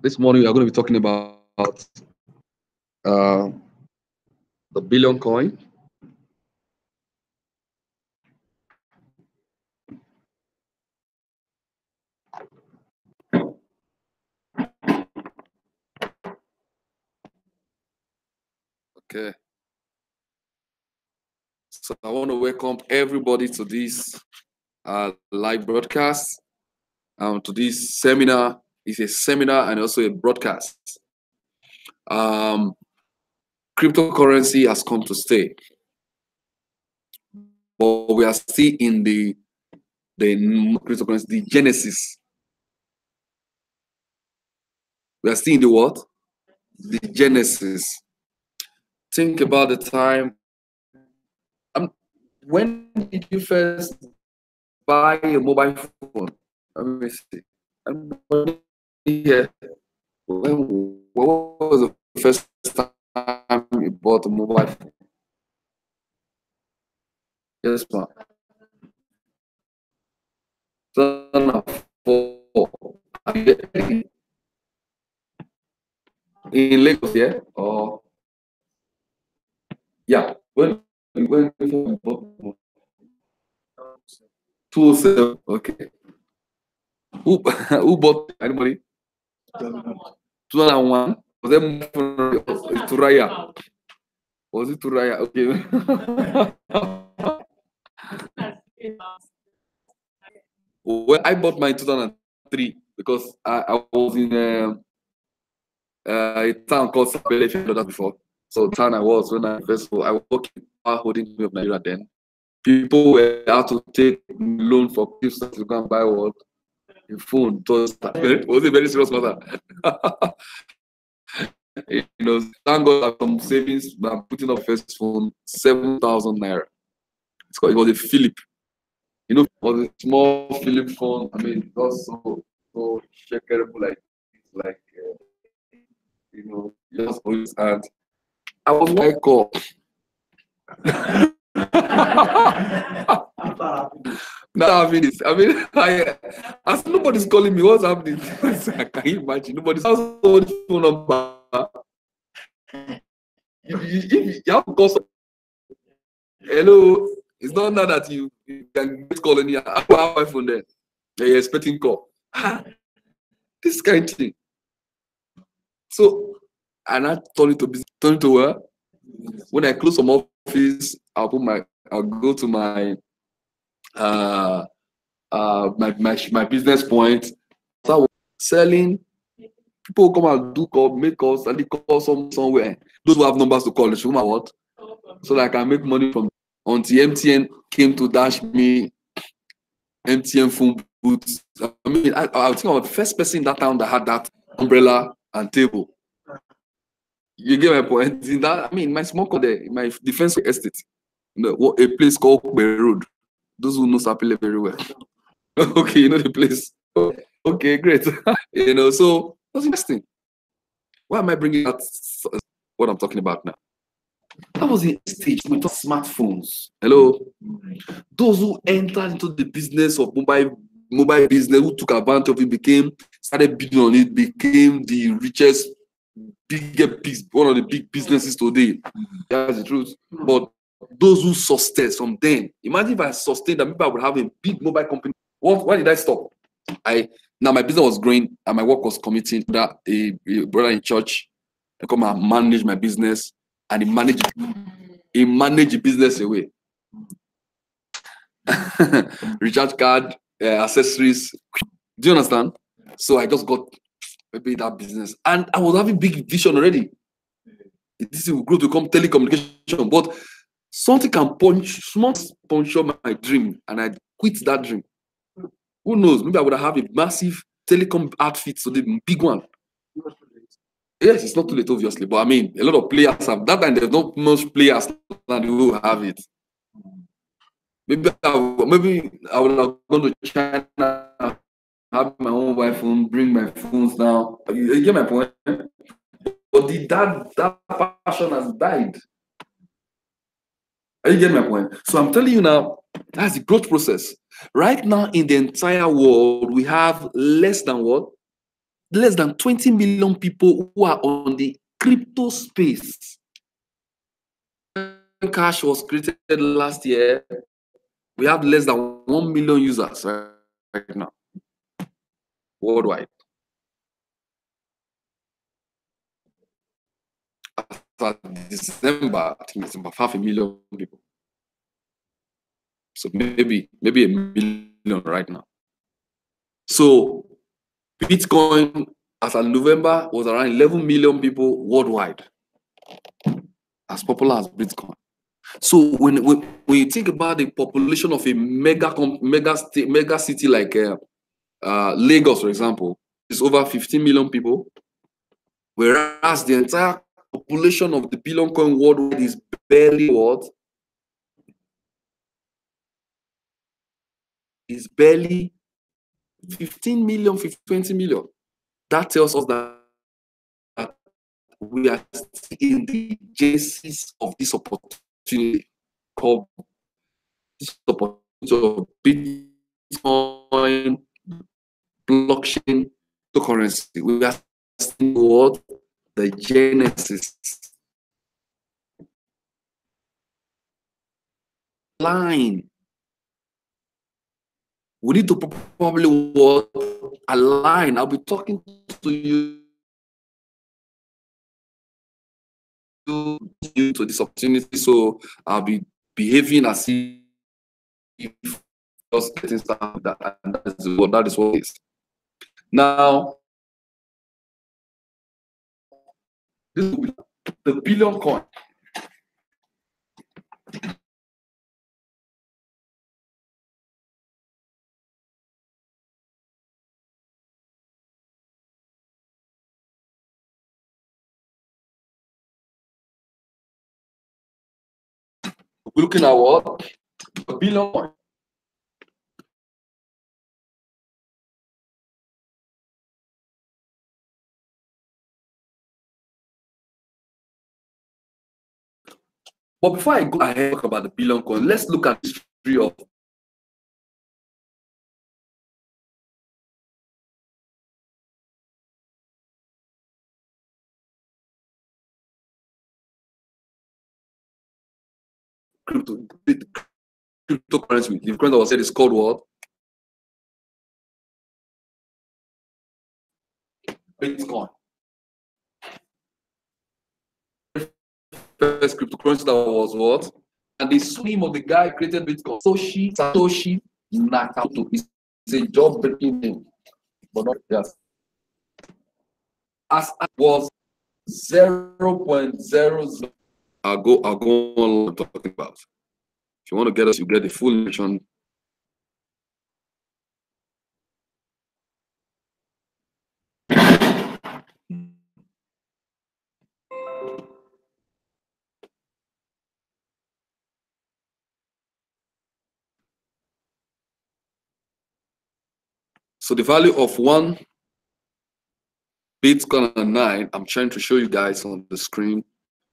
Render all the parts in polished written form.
This morning we are going to be talking about uh, the billion coin. Okay. So I want to welcome everybody to this live broadcast. To this seminar. It's a seminar and also a broadcast. Cryptocurrency has come to stay, but we are still in the cryptocurrency, the genesis. We are still in the what? The genesis. Think about the time. When did you first buy a mobile phone? Let me see. Yeah. What was the first time you bought a mobile phone? Yes, ma'am. 2004. In Lagos, yeah? Or yeah. When 207. Okay. Who bought anybody? 2001. Was that Turaya? Was it Turaya? Okay. Well, I bought mine in 2003 because I was in a town called Sabele, if you know that before. So the town I was when I first I was working Power Holding Company of Nigeria then. People were out to take loan for people to go and buy what? A phone. It was a very serious matter. Thank God that some savings, I'm putting up first phone, 7,000 naira. It was a Philip. It was a small Philip phone. I mean, it was so shakeable, like just always. And I was like, call. Not having this. I mean, as nobody's calling me, what's happening? Can you imagine? Nobody's phone number. If you have to call some, hello, it's not now that you can get calling you. I have my phone there. You're expecting call. This kind of thing. So, and I turn it to where? When I close some office, I'll go to my my business point. So selling, people come and do call, make calls, and they call somewhere. Those who have numbers to call, they show me what? So that I can make money from until MTN came to dash me MTN phone booths. I mean, I think I was the first person in that town that had that umbrella and table. You get my point? In that, I mean, my small there, my defense estate, a place called Kube Road. Those who know Sapele very well. Okay, you know the place. Okay, great. So that's interesting. Why am I bringing out what I'm talking about now? That was the stage we talk smartphones. Hello, those who entered into the business of mobile business, who took advantage of it, started bidding on it, became the richest, one of the big businesses today. That's the truth. But those who sustained from then, imagine if I sustained that, maybe I would have a big mobile company. Why did I stop? Now my business was growing and my work was committing. That a brother in church, I come and manage my business, and he managed the business away. Recharge card, accessories. Do you understand? So I just got maybe that business, and I was having big vision already. This will grow to become telecommunication, but something can puncture my dream, and I quit that dream. Who knows? Maybe I would have a massive telecom outfit, so the big one. Yes, it's not too late, obviously, but I mean, a lot of players have that, and there's not much players that will have it. Maybe I would have gone to China, have my own mobile phone, bring my phones down. You get my point? But that passion has died. You get my point? So I'm telling you now, that's the growth process. Right now, in the entire world, we have less than what? less than 20 million people who are on the crypto space. Cash was created last year. We have less than 1 million users right now worldwide. After December, I think it's about 500,000 people. So maybe a million right now. So Bitcoin as of November was around 11 million people worldwide. As popular as Bitcoin. So when you think about the population of a mega city like Lagos, for example, it's over 15 million people, whereas the entire population of the billion coin worldwide is barely what? Is barely 15 million, 20 million. That tells us that we are still in the genesis of this opportunity called this opportunity of Bitcoin, blockchain, cryptocurrency. We are still what? The genesis. Line. We need to probably what? Align. I'll be talking to you to this opportunity, so I'll be behaving as if just getting started. That is what it is. Now, this will be the billion coin. We're looking at what? A billion coin. But before I go ahead and talk about the billion coin, let's look at the history of cryptocurrency. The current was said is called what? Bitcoin. First cryptocurrency that was what? And the name of the guy created Bitcoin, Satoshi Nakamoto. It's a job breaking name, but not just. As it was 0.00. I'll go on talking about. If you want to get us, you get the full information. So the value of one Bitcoin and 9, I'm trying to show you guys on the screen.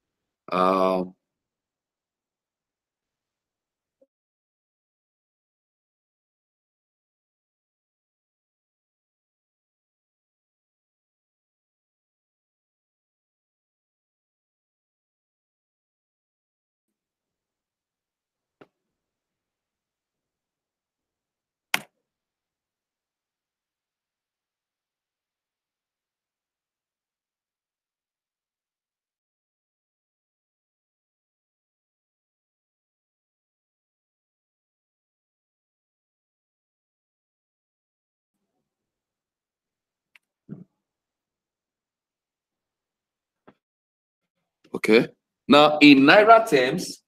Okay. Now in Naira terms,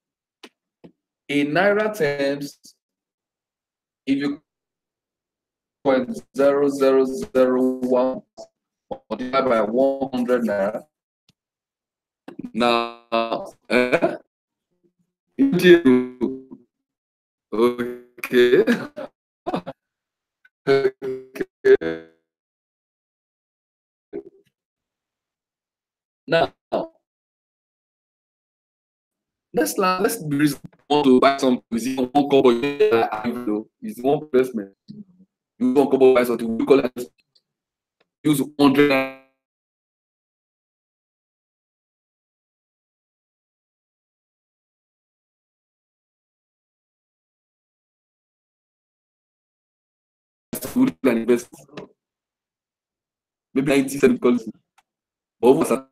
if you 0.0001 multiplied by 100 Naira, now okay. Okay. Now let's be reasonable. Want to buy something, is it one couple? Is one investment? You want to buy something, you call it use 100 to invest. Maybe 90 policy. But over some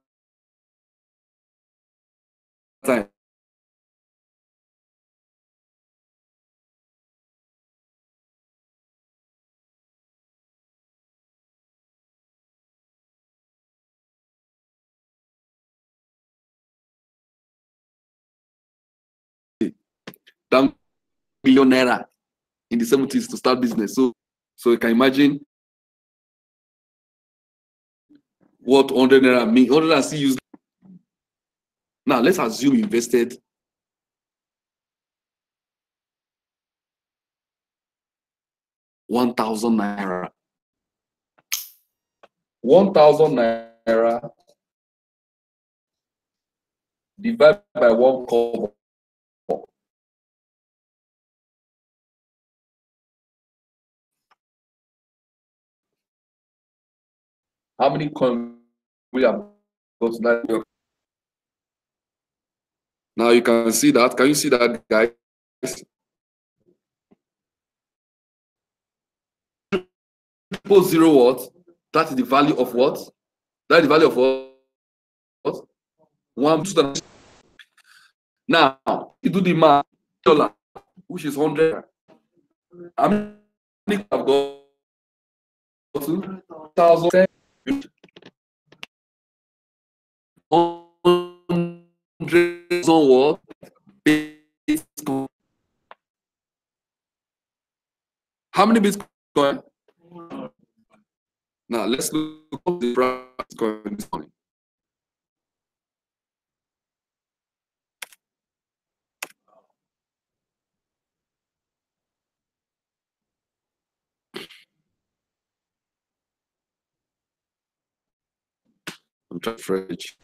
time, down millionaire in the 70s to start business. So you can imagine what 100 naira mean. 100 naira still use. Now let's assume you invested 1,000 naira. 1,000 naira divided by 1 kobo. How many coins will have got that? Now you can see that. Can you see that, guys? Triple zero what? That is the value of what? That is the value of what? One, two. Now you do the math. $, which is 100. How many have got 2,000? 100 what? How many Bitcoin? Now let's look at the price Bitcoin this morning. I'm trying to fridge.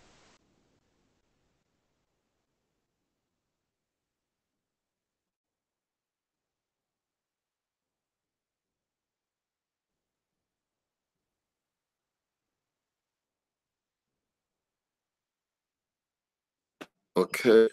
Okay.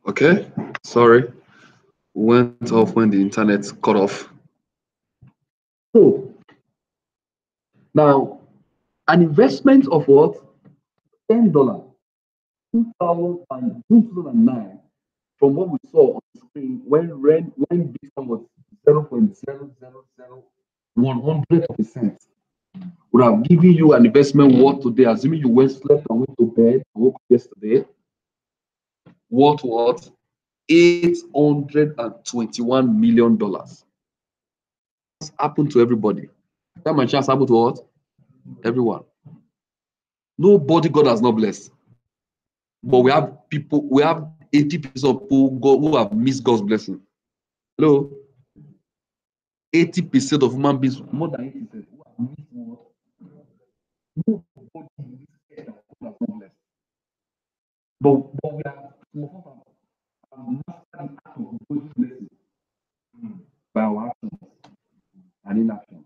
Okay, sorry. Went off when the internet cut off. So now an investment of what? $10, 2009, from what we saw on the screen when Bitcoin was 0.0000100%, would have given you an investment worth today, assuming you went slept and went to bed, woke up yesterday, worth what? $821 million. It's happened to everybody. That might chance happen to what? Everyone. Nobody God has not blessed. But we have 80% of people who have missed God's blessing. Hello? 80% of human beings, more than 80%, who have missed what? Nobody in this earth that God has not blessed. But we are mastered the act of God's blessing by our actions and inaction.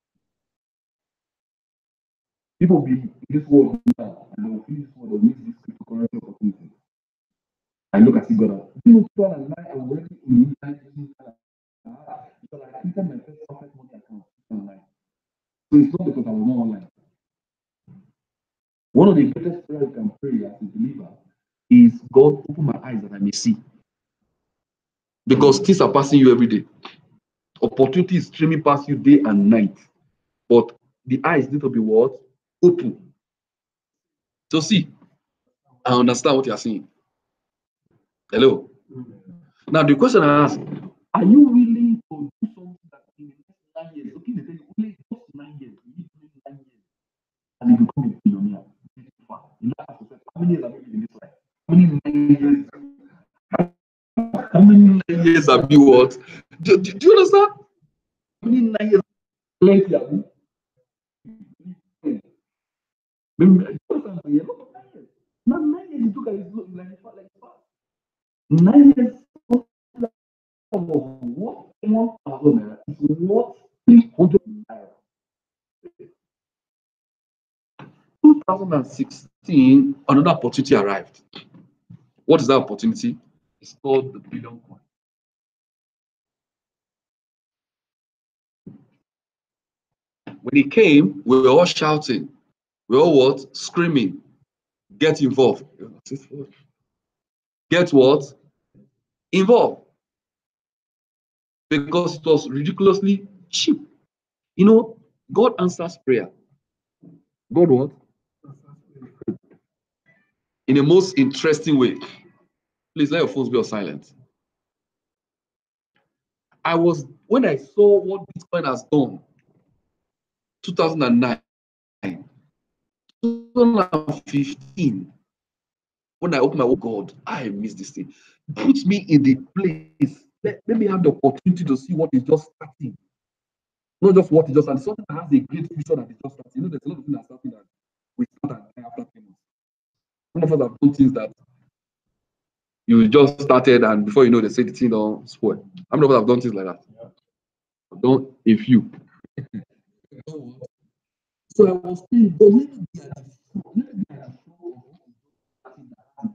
People be in this world now, and they will feel this world will miss this cryptocurrency opportunity. I look at God. You know, 2009, I was already in because I created my first pocket money account online. So it's not because I was not online. One of the greatest prayers you can pray as a believer is, God, open my eyes that I may see. Because things are passing you every day. Opportunity is streaming past you day and night. But the eyes need to be what? Open. So see, I understand what you are saying. Hello. Now the question I ask, are you willing to do something that in the next 9 years, okay, they tell you only just 9 years, you need to do 9 years, and you become a billionaire? You know, how many years have you been in this life? How many 9 years? How many 9 years have you what? Do you understand? How many 9 years? Plenty have you? Maybe not 9 years. You took like 9 years. What 1,000 naira is worth 300 naira. 2016, another opportunity arrived. What is that opportunity? It's called the billion coin. When it came, we were all shouting. We were all what? Screaming. Get involved. Get what? Involved. Because it was ridiculously cheap. You know, God answers prayer. God what? In a most interesting way. Please let your phones be on silent. When I saw what Bitcoin has done, 2009, 2015, when I opened my God, I missed this thing. Put me in the place. Let me have the opportunity to see what is just starting. Not just what is just starting. Something that has a great future that is just starting. You know, there's a lot of things that are starting that we start and after 10 months. Some of us have done things that you just started and before you know, they say the thing don't spoil. How many of us have done things like that? Yeah. Don't, a few. So I was saying, but let me be at the show. Let me be at the show of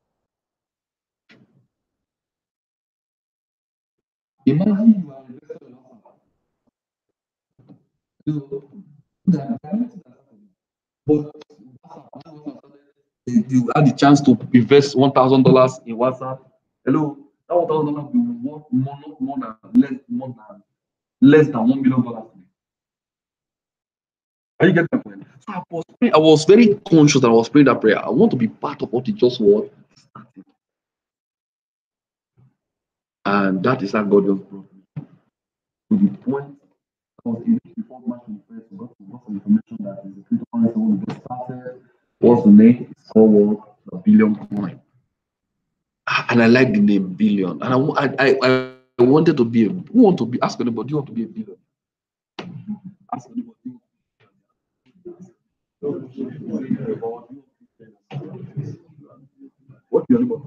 imagine you are invested in but you had the chance to invest $1,000 in WhatsApp. Hello, that $1,000 will be worth less than $1 million today. Are you getting my point? So I was very conscious that I was praying that prayer. I want to be part of what it just was. And that is how God just brought me to the point. I was in before March 21st, got some information that is a cryptocurrency when we just started. What's the name? It's called a billion coin. And I like the name billion. And I wanted to be ask anybody, do you want to be a billion? Ask anybody. What do you want?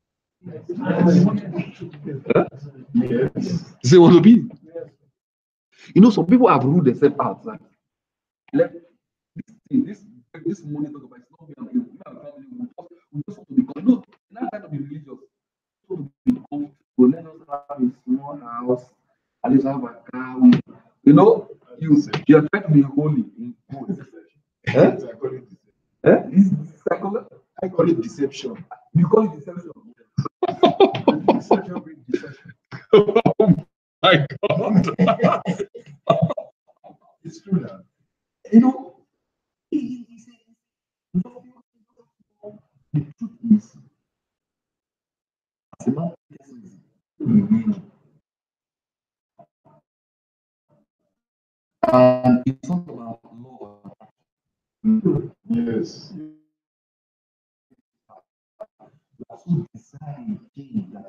Huh? Yes. Say want to be? You know, some people have ruled themselves out. Like, let this money talk about it's not me. We just want to become. No, not kind of be religious. So At least have a car. You know, you are trying to be holy in good. Eh? It's psychological. I call it deception. You call it deception. Deception with deception. My God. It's true now. You know, the truth is, as a man, and it's not about law. Yes. So decide change that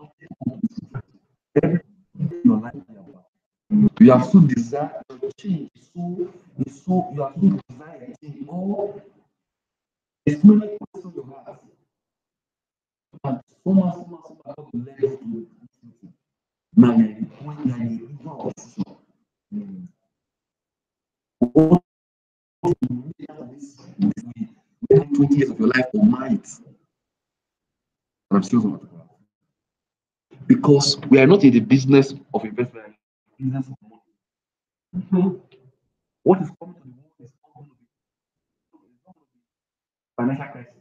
everything in your life is about. You have so desire change. So you have so desire change. Or it's so many questions you have. And someone about to learn to now you're the point you're the river of decision. What you really have this way, you have 20 years of your life or might. And I'm still so much. Because we are not in the business of investment, we are in the business of money. What is coming to the world is not going to be financial crisis.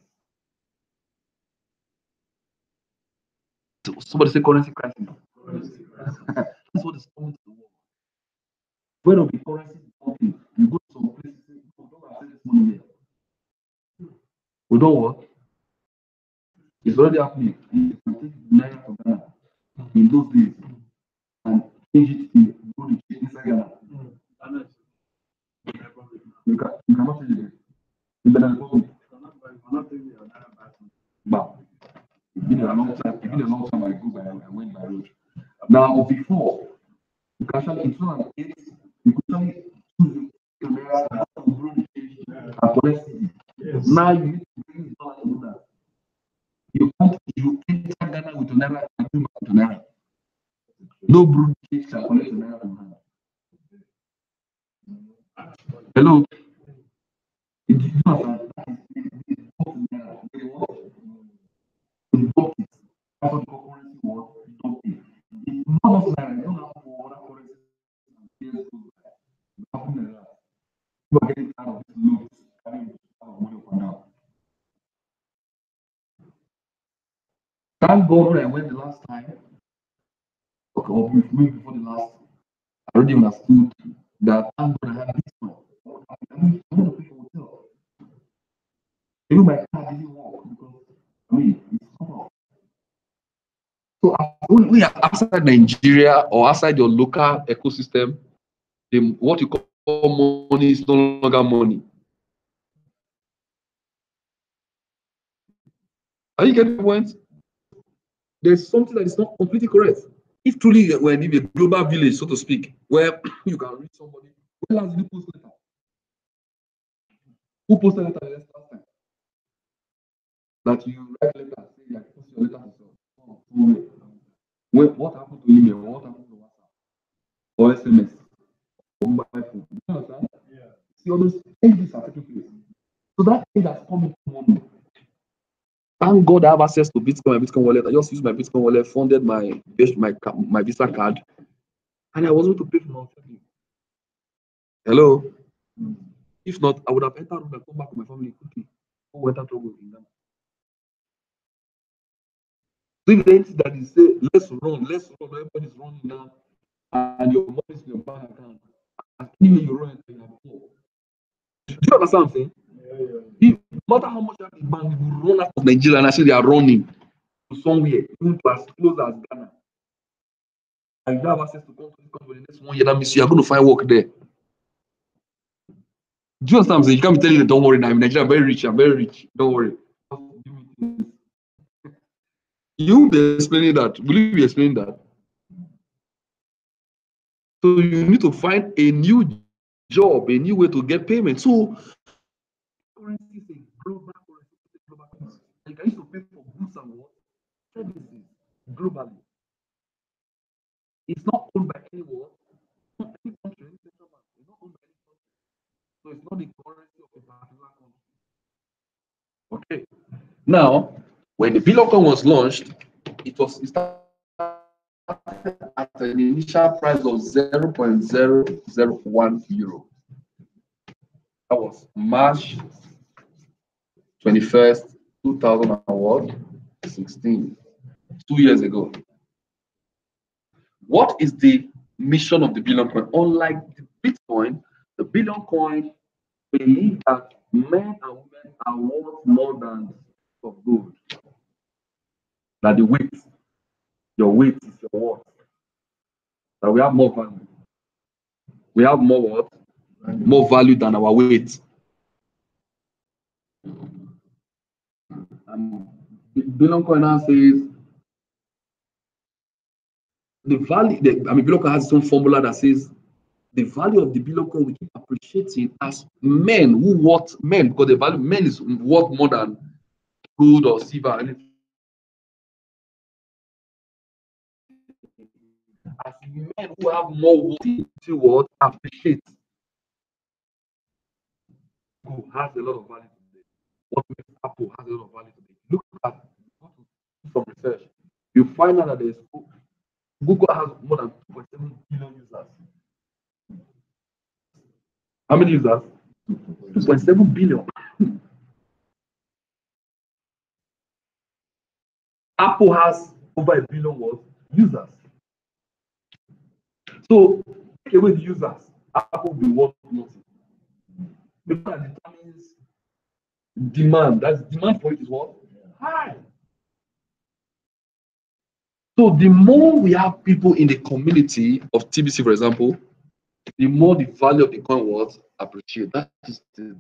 So somebody say currency crisis. That's what is coming to the world. When will be currency dumping? You go to some places, we don't have this money here. We don't what? It's already happening. You can take Naira from Ghana in those days and change it to go to inside Ghana. You cannot change it. In Benin Republic. But it's been a long time. It's been a long time I went by road. Now before, you can actually in 2008, you could actually choose the Naira and collect it. Now you need to bring it down to do that. You enter Ghana with Naira and come back to Naira. No brood case can collect Naira from Ghana. Hello. It is not that Thank God when I went the last time, okay, or maybe before the last, I already understood that thank God I had this one. I'm going to pay for hotel. Even my car didn't work because, it's not. So when we are outside Nigeria or outside your local ecosystem, what you call money is no longer money. Are you getting the point? There's something that is not completely correct. If truly we're in a global village, so to speak, where you can reach somebody, when last did you post letter? Who posted letter the last time? That you write letter, say you post your letter to what happened to email? What happened to WhatsApp? Or SMS? Or mobile phone? You understand? Yeah. See, all those changes are taking place. So that thing that's coming to money. Thank God I have access to Bitcoin, my Bitcoin wallet. I just use my Bitcoin wallet, funded my Visa card, and I was able to pay for my hotel. Hello. If not, I would have entered and come back to my family quickly. Who went out trouble in Ghana? So if anything that is say, let's run, everybody's running now, and your money is in your bank account. And anyway you run into your poor. Do you understand what I'm saying? If, no matter how much you have in bank, you run out of Nigeria and I say they are running to somewhere, even to as close as Ghana. And you have access to countries for the next 1 year, that means you are going to find work there. Do you understand what I'm saying? You can't be telling them, don't worry, now I'm in Nigeria, I'm very rich, don't worry. You won't be explaining that. Will you be explaining that? So you need to find a new job, a new way to get payment. So currency is a global currency. Like I used to pay for goods and what? Services globally. It's not owned by anyone. Any country, it's not owned by any country. So it's not the currency of a particular country. Okay. Now, when the Bitcoin was launched, it started at an initial price of 0.001 euro. That was March 21st, 2016, 2 years ago. What is the mission of the Billion Coin? Unlike the Bitcoin, the Billion Coin believes that men and women are worth more than of gold. That the weight, your weight is your worth. That we have more value. We have more what? More value than our weight. Billion Coin now says the value, Billion Coin has its own formula that says the value of the Billion Coin we keep appreciating as men who worth men, because the value men is worth more than gold or silver or anything. As men who have more worth to what appreciate. Who has a lot of value today. What makes Apple has a lot of value today. Look at some research. You find out that there's Google has more than 2.7 billion users. How many users? 2.7 billion. Apple has over 1 billion users. So take away the users, Apple will be worth nothing. Because that determines demand. That's demand for it is what? High. So the more we have people in the community of TBC, for example, the more the value of the coin was appreciated. That is the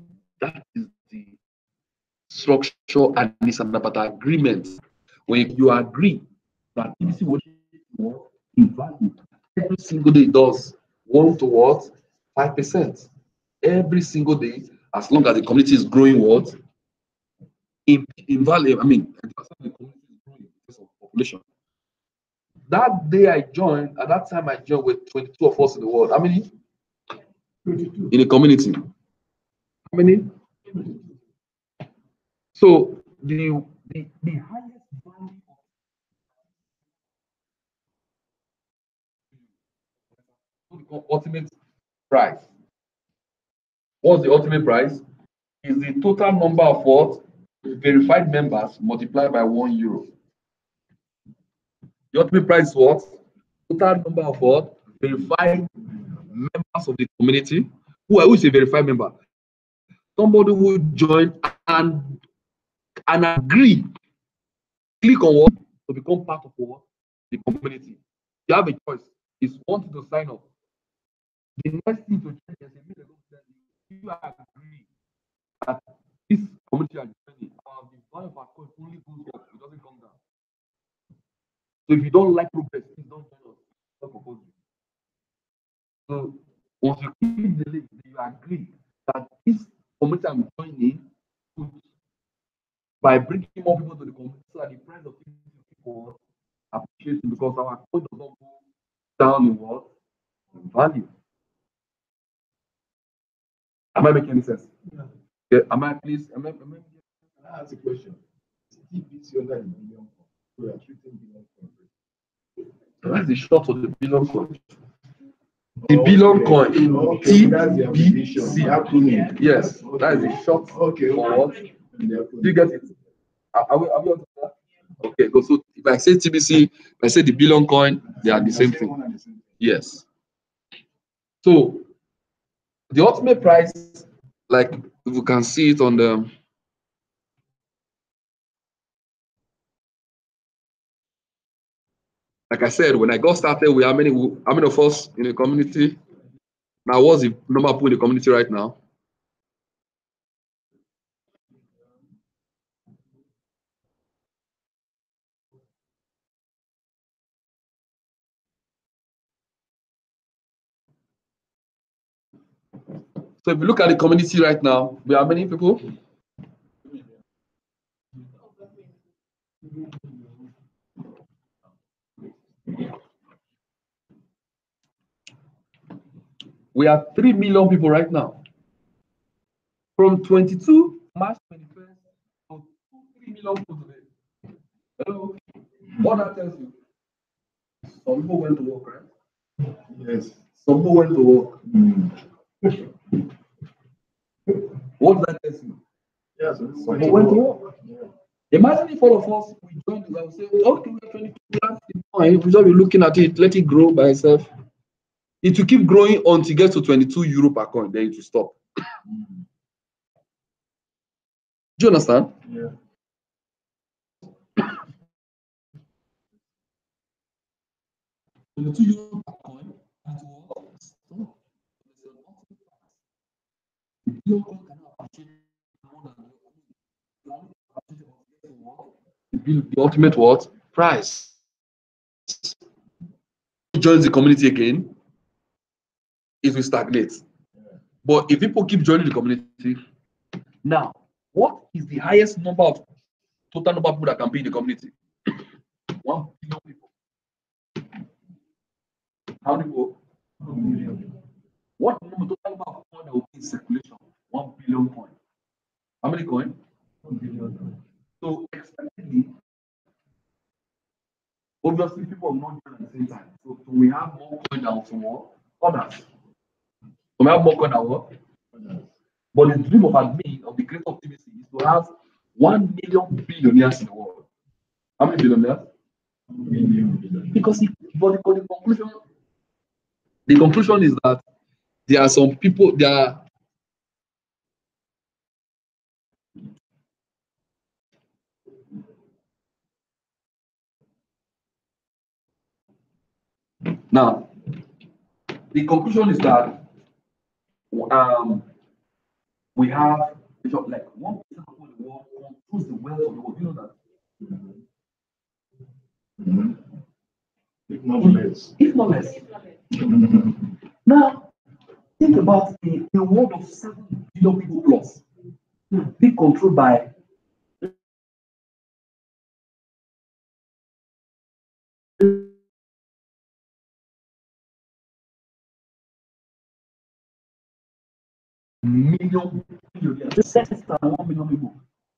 structure, and it's about agreement. When you agree that TBC will in value, every single day it does 1 to what? 5%. Every single day, as long as the community is growing what? In value, the community is growing in terms of population. That day I joined, at that time I joined with 22 of us in the world. How many? 22. In the community. How many? 22. So the highest value of ultimate price. What's the ultimate price? Is the total number of what? Verified members multiplied by €1. The ultimate price is what? Total number of what? Verified members of the community. Who is a verified member? Somebody who join and agree. Click on what? To become part of what? The community. You have a choice. It's wanting to sign up. The next thing to check is if you agree that this community are joining, the value of our coin only goes up, it doesn't come down. So if you don't like progress, please don't join us. Don't propose it. So once you click the link, you agree that this community I'm joining by bringing more people to the community so that the price of people appreciating, because our coin does not go down in what? In value. Am I making any sense? Yeah. Okay, am I please? Am I ask a question? TBC under the billion coin. We are treating billion coin. That's the short of the billion coin. The billion coin. TBC. Yes, that is the short for what? Do you get it? Are we on that? Okay, go. So if I say TBC, if I say the billion coin, they are the same thing. Yes. So the ultimate price, like you can see it on the like I said, when I got started, we how many of us in the community? Now, what's the number of people in the community right now? So if you look at the community right now, we have many people. We have 3 million people right now. From 22 March 21st to 3 million people today. Hello? What that tells you? some people went to work, right? Yes. Some people went to work. What does that tell you? Yes. Some people went to work. Imagine if all of us we join together, we say, okay, we're 22, that's the point. We just be looking at it, let it grow by itself. It will keep growing until it gets to 22 euro per coin, then it will stop. Do you understand? Yeah. €22 per coin, it will stop. The billion coin cannot appreciate more than the ultimate what? Price. Joins the community again, it will stagnate. But if people keep joining the community, now, what is the highest number of total number of people that can be in the community? 1 billion people. How many people? 1 billion. What number total number of coin that will be in circulation? 1 billion coin. How many coin? 1 billion. So expectedly, obviously people will not join at the same time. So we have more coin than some others. So we have more coin than what? But the dream of admin of the great optimism is to have 1 million billionaires in the world. How many billionaires? 1 million. Because the conclusion is that there are some people, now, the conclusion is that we have like 1% of the world controls the wealth of the world. You know that? If not less. If not less. Now, think about a world of 7 billion people plus, being controlled by million billionaires. Just 1 million people.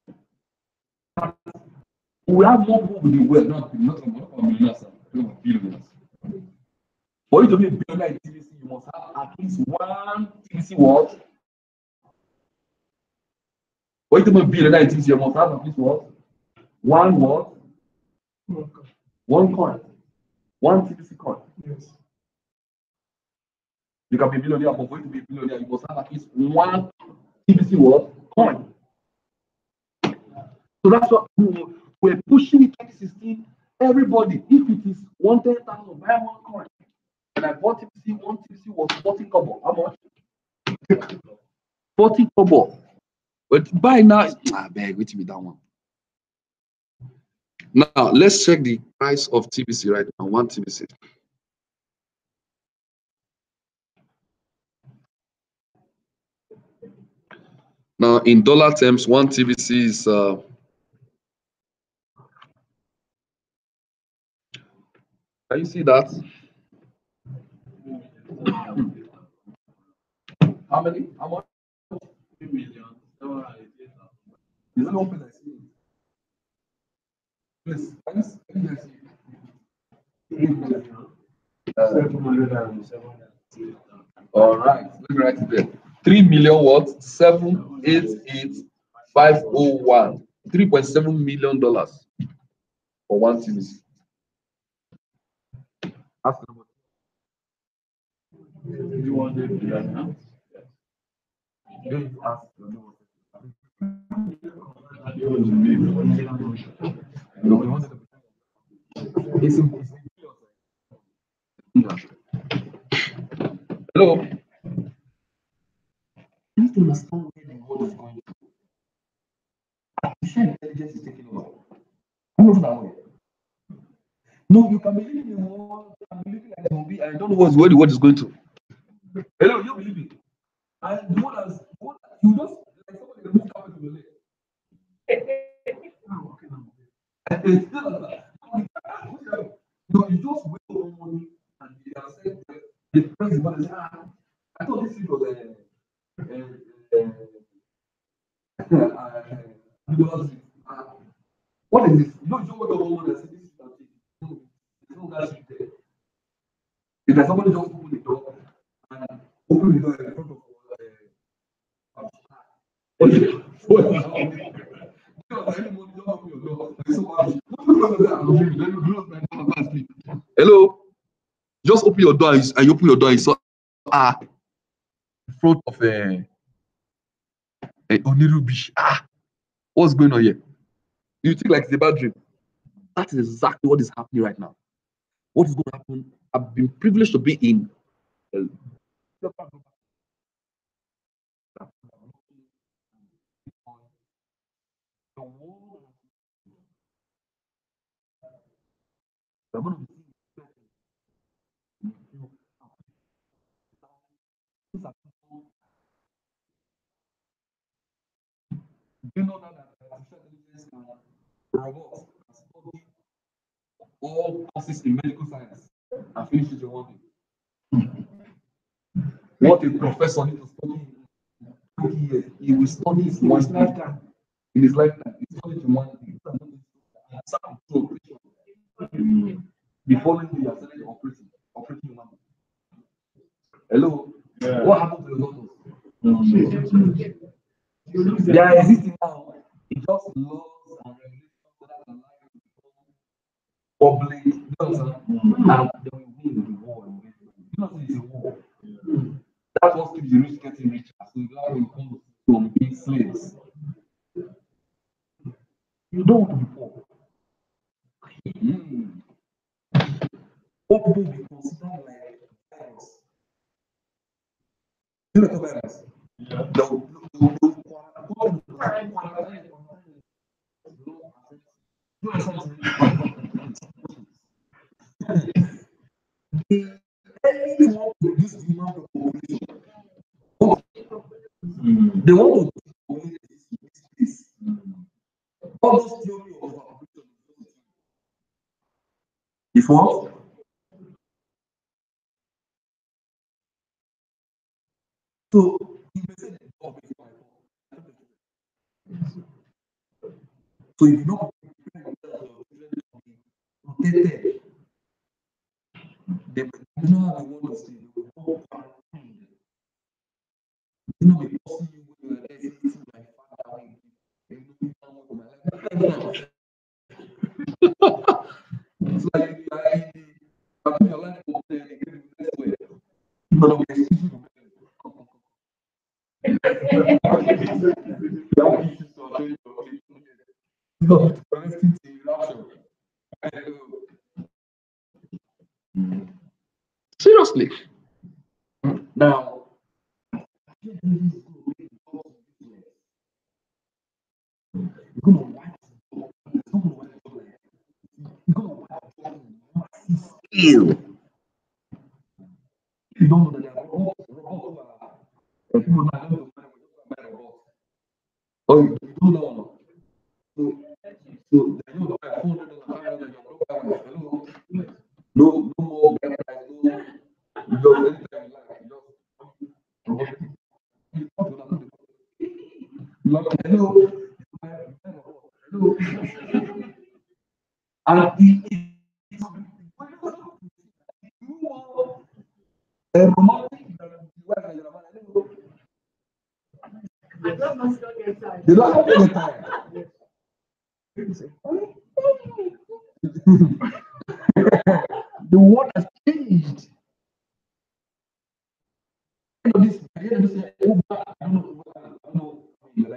We have more people with the wealth, not millionaires, billionaires. For you to be a billionaire in TVC, you must have at least one TVC what? For you to be a billionaire in TVC, you must have at least what? One what? One coin. One TVC coin. Yes. You can be a billionaire, but for you to be a billionaire, you must have at least one TVC what? Coin. So that's what we're pushing in 2016. Everybody, if it is 110,000, buy one coin. And I bought TVC, one TVC was 40 kobo. How much? 40 kobo. But buy now, I beg, wait me that one. Now, let's check the price of TVC right now. One TVC. Now, in dollar terms, one TVC is can you see that? How many? How much? 3 million. Is that one place I see? Please, can you see? 3 million. 770. All right, let me write it there. 3 million what? 788,501. $3.7 million for one TVC. Ask the number. You want to do that now? Yes. Ask the number. Hello. You need to understand where the world is going to. Artificial intelligence is taking over. You know that way. No, you can believe in the world. I'm believing like it will be. I don't know where the world is going to. Hello, you believe it? And the world has you just like somebody remove camera from your leg. It's still like that. You just wait for money and they are saying the president is I thought this was what is this? You don't wake up one morning and say this is something. No, that shit there. It's like somebody just open the door and open the door in front of hello, just open your door and you open your door and you saw in front of Onirubi. What's going on here? You think like it's a bad dream? That is exactly what is happening right now. What is going to happen? I've been privileged to be in you know that robots all courses in medical science and finish it in 1 day. What a professor needs to study 20 years, he will study his lifetime. In his lifetime, he studied in 1 day. The following day, he has started operating human. Hello? Yeah. What happened to the doctors? They are existing now. It just laws and regulations that are public, and they will win the war. You know, it's a war. That's what keeps the rich getting richer. So that will come from being slaves. You don't want to be poor. What people be considered like virus. You know the virus? They want to this. All those theory of operation is what? So if you know protected, they know how they want to see you. You know, because you are everything like far away. It's like you are in your life this way. But we seriously. Now, you don't know that they are people not going to buy robots. Oh, you don't know. So they know buy $400, no more better price, no just anytime you like, just hello. And a romantic they don't have any time. The world has changed. This, I don't know.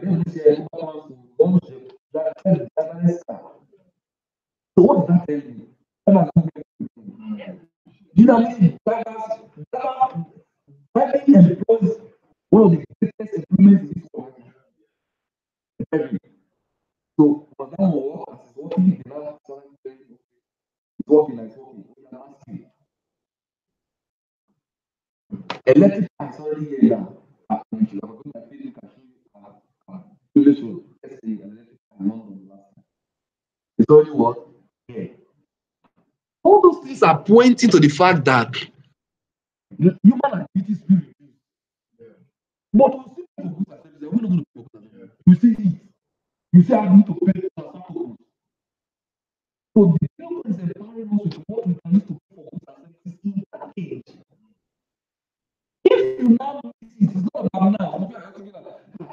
So what does that tell you? You know, driving employs one of the greatest improvements in this world. So for that work, as working, working like working. Electric car is already here now. It's already what? Yeah. All those things are pointing to the fact that human activity is being reduced. But you see, you see, I need to pay for something. So the government is empowering us with what we can use to pay for goods and services in that age. you now miss it. It's not about now. Some people are thinking that,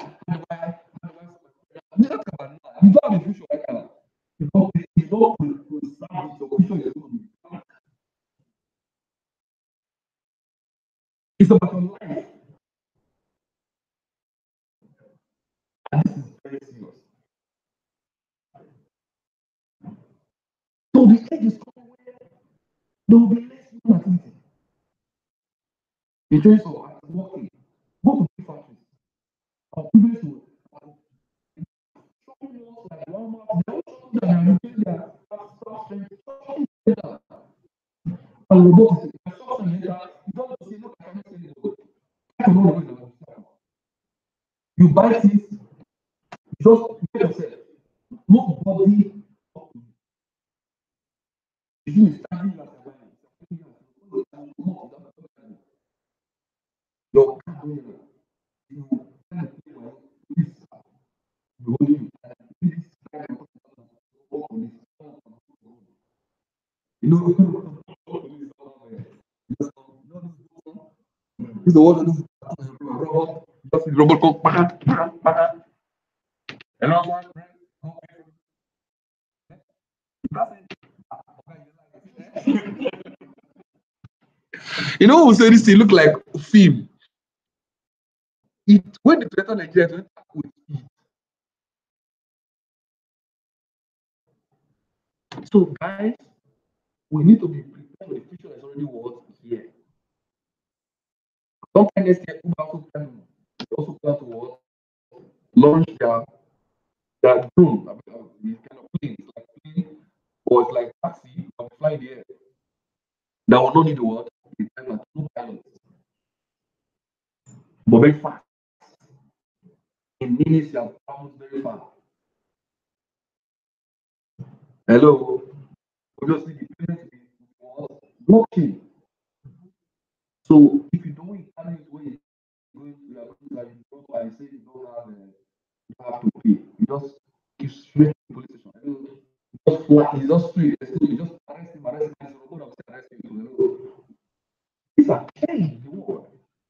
you don't have a future right now. You don't preserve your future is going to be. It's about your life. And this is very serious. So the age is coming where there will be less human activity. In terms of working, go to big factories. Our privilege to shopping malls like Walmart, they are using their staff strength. And robotics, you don't say no, I cannot say no. I don't know. You buy things, just get yourself. Nobody. You is standing like a your you know, he's the one who robot come. You know, who say this thing look like film. It when the Toyota Nigeria went with it. So guys, we need to be prepared for the future that's already was here. Sometime next year, Uber also plan to what? Launch their drone, these kind of planes, like plane, or it's like taxi, or fly the air. That will not need the what? The pilot, no pilots. But very fast. In minutes, you have traveled very far. Hello. Obviously, the parents will blockchain. So if you don't encourage where you're going to, like, I say you don't have to pay. You just keep straight to the police station. Just flat, you just straight. You just arrest him. Arrest him. These are killing the world.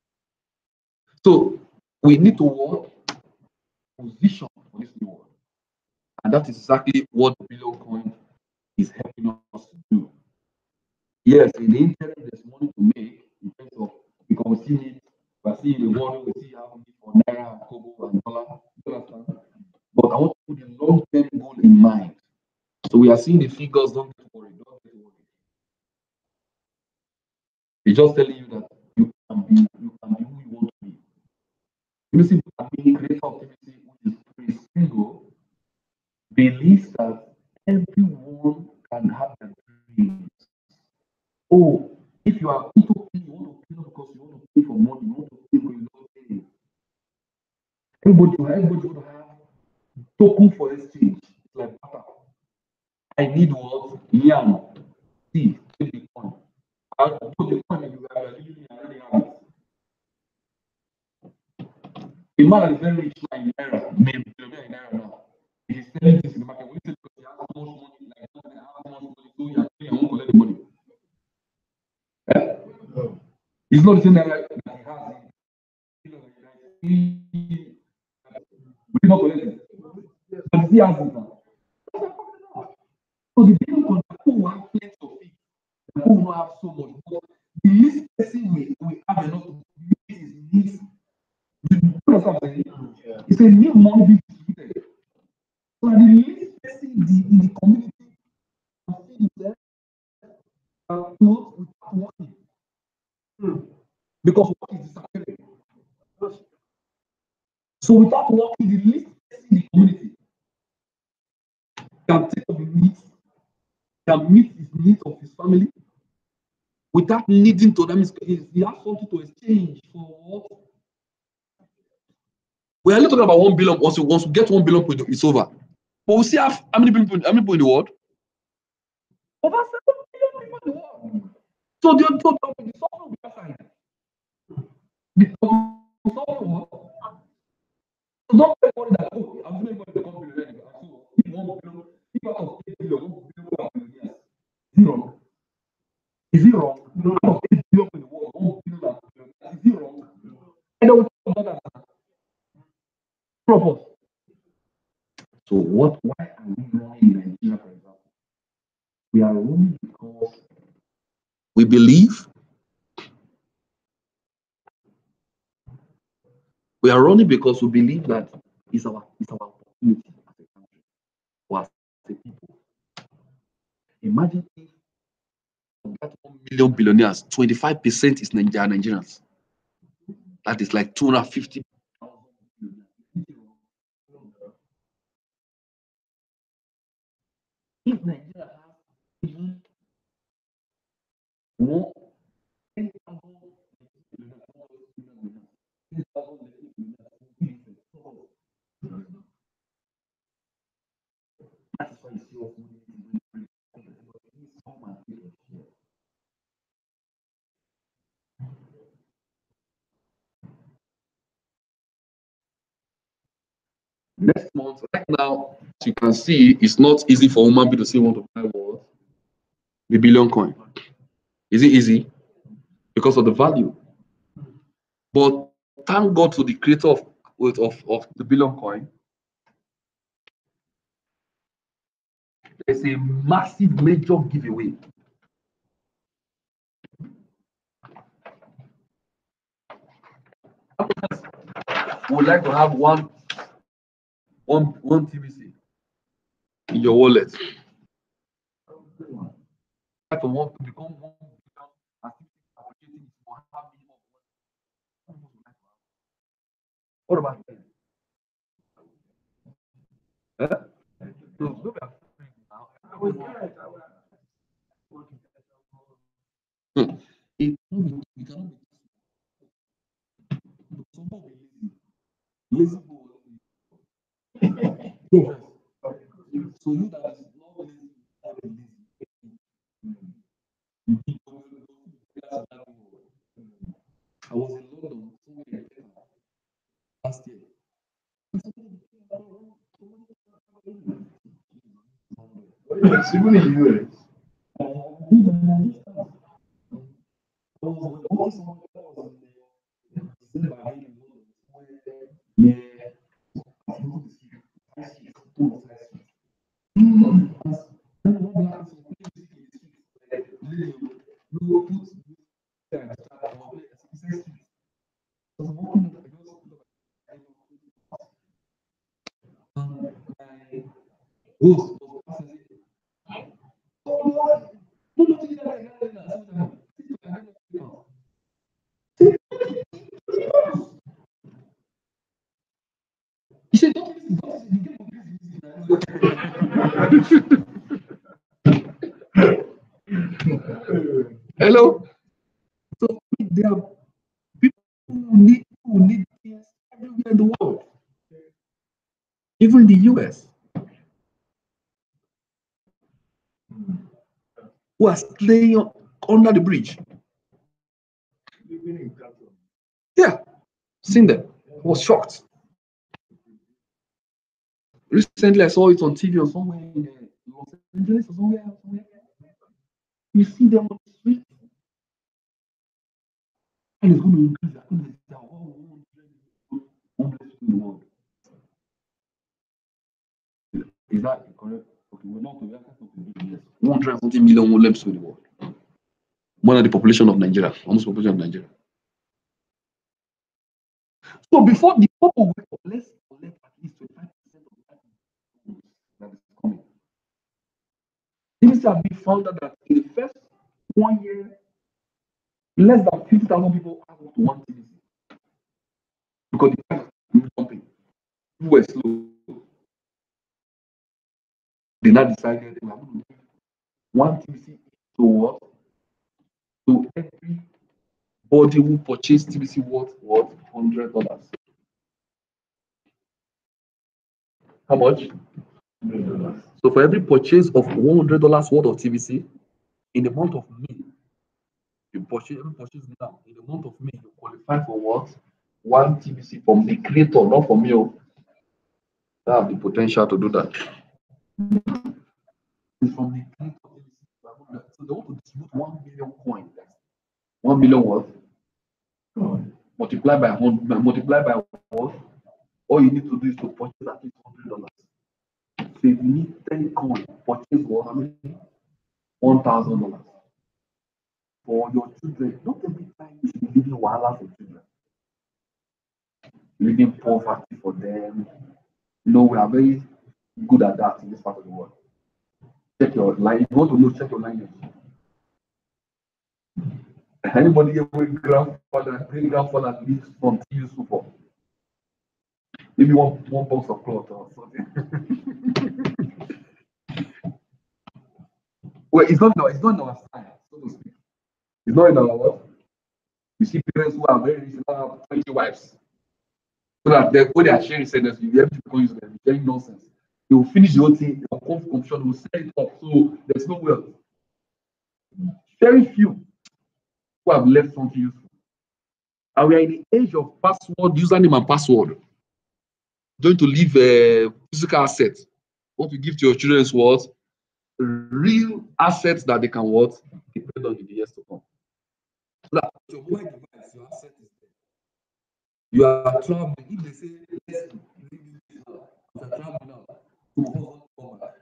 So we need to work position for this new world. And that is exactly what Billion Coin is helping us to do. Yes, in the internet, there's money to make in terms of, because we see it, we're seeing the world, we see how need for Naira and Kobo and dollar. You understand? But I want to put the long-term goal in mind. So we are seeing the figures, don't get worried, don't get worried. It's just telling you that you can be who you want to be. You see, being creator of activity, which is pretty single, believes that everyone can have their dreams. Oh, if you are into pay, you want to pay because you want to pay for money, you want to pay because you don't pay. Everybody want to have token for exchange, like butter. I need what? Yam. See, Bitcoin. I'll put the coin you are using already have it. A man is very rich in Naira, maybe in Naira now. He's selling this in the market. We say because he has so much money, like how much money, so you are paying and won't collect the money. It's not the same Naira that he has. We did not collect it. But he has it now. So the people who have plenty of it, who will not have so much, but the least person we have enough to meet his needs. It's a new money distributed. So the least person in the community can see clothes without working. Because work is disappearing. So without working, the least person in the community can take up the needs, can meet his needs of his family without needing to them. He has something to exchange for what? We are only talking about 1 billion. Once we get 1 billion, it's over. But we see how many people in the world? Over 7 billion people in the world. So the suffering will be outside. The suffering will. So don't worry that, oh, I'm doing what the company already. So if 1 billion, if out of 8 billion, 1 billion, yes. Zero. Is it wrong? Out of 8 billion in the world, 1 billion, is it wrong? We are running because we believe. We are running because we believe that it's our opportunity as a country or as a people. Imagine if of that 1 million billionaires, 25% is Nigerians. That is like 250. If Nigeria has even more 10,000 that is why you see us next month. Right now, as you can see, it's not easy for human being to say want to buy what? The billion coin. Is it easy? Because of the value. But thank God to the creator of the billion coin. There's a massive major giveaway. We would like to have one TVC in your wallet. Like to want to become 1 billion and appreciating it for half minimum. What about that? Lazy. So you that is not lazy, I was in London last year. Even in US. He said, hello. So there are people who need things everywhere in the world, even the US, who are staying under the bridge. Yeah, seen them. I was shocked. Recently, I saw it on TV or somewhere in Los Angeles or somewhere. You see them on the street, and it's going to increase. In the world. Is that correct? Okay, we're not 140 million Muslims in the world. More than the population of Nigeria, almost population of Nigeria. So before the people wake up, let's collect at least 25% of that is coming. Things have been found that in the first 1 year, less than 50,000 people have one TVC. Because the price is jumping. People were slow. They now decided we are going to give one TVC to what? To everybody who purchased TVC worth $100. How much? $100. So for every purchase of $100 worth of TVC in the month of May, you purchase now. In the month of May, you qualify for what? One TVC from the creator, not from you. They have the potential to do that. It's from the creator. So they want to distribute 1 million coins. 1 million what? Multiply by what? All you need to do is to purchase at least $100. So if you need 10 coins, purchase what? How many? $1,000 for your children. Not every time you should be living wahala for children, living poverty for them. We are very good at that in this part of the world. Check your line. If you want to know, check your lineage. Anybody here with grandfather, great grandfather lives from TV super? Maybe one box of cloth or something. Well, it's not in our style, so to speak. It's not in our what? You see parents who are very rich now have 20 wives. So that when they are sharing sentences, you'll be able to use them, sharing nonsense. They will finish the whole thing, they'll come to confusion, they will set it up. So there's no wealth. Very few who have left something useful. And we are in the age of password, username and password. Going to leave a physical asset. What you give to your children is what? Real assets that they can what? Depend on in the years to come. So that your mobile device, your asset is there. You are traveling. If they say, let's leave this now, you are traveling now. To come back.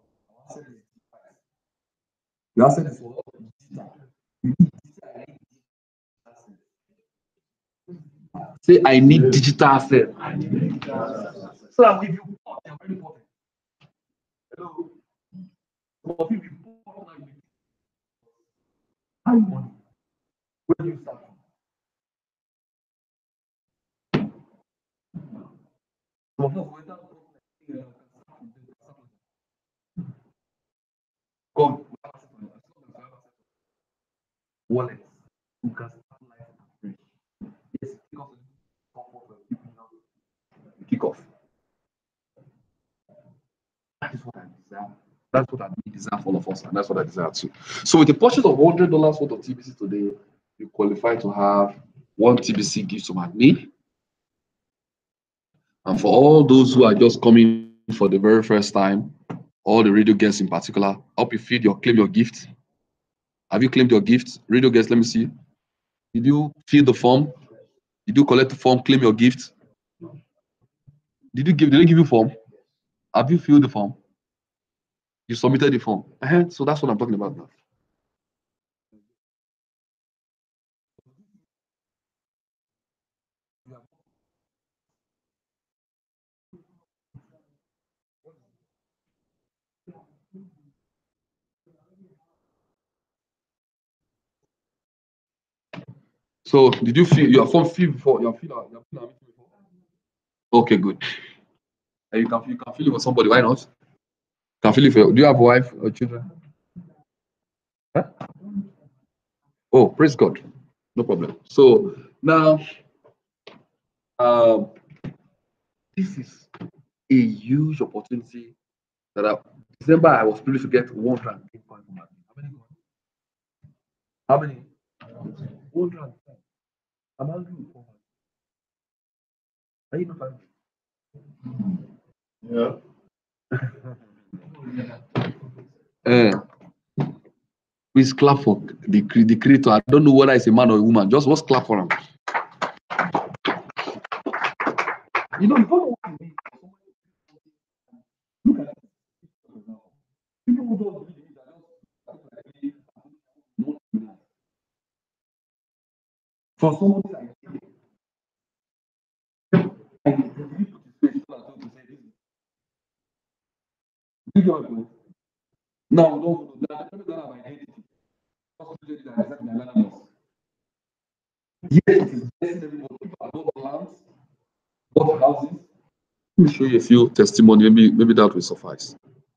Your asset is what? Digital. You need digital. Say, I need digital asset. So that if you port, you're very important. Hello. So if you port, how you money? Where do you start from? So without God, wallet, you can start life afresh. Yes, kick off. That is what I desire. That's what I desire for all of us, and that's what I desire too. So with a purchase of $100 worth of TBC today, you qualify to have one TBC gift from me. And for all those who are just coming for the very first time, all the radio guests in particular, I hope you claim your gift. Have you claimed your gift? Radio guests, let me see. Did you fill the form? Did you collect the form, claim your gift? Did they give you form? Have you filled the form? You submitted the form. So that's what I'm talking about now. So did you fill your form before? You fill out before? Okay, good. And you can fill it for somebody. Why not? You can fill it for. Do you have a wife or children? Huh? Oh, praise God. No problem. So now, this is a huge opportunity that December I was privileged to get 110 coins from my. How many? 110. I'm angry with 400. Are you not angry? Yeah. Please clap for the creator. I don't know whether it's a man or a woman. Just clap for him. You don't know what it is. Look at it. People who don't believe it are just for somebody like you. No, that don't have identity. Yes, it is blessing everybody. People bought lands, bought houses. Let me show you a few testimony. Maybe that will suffice.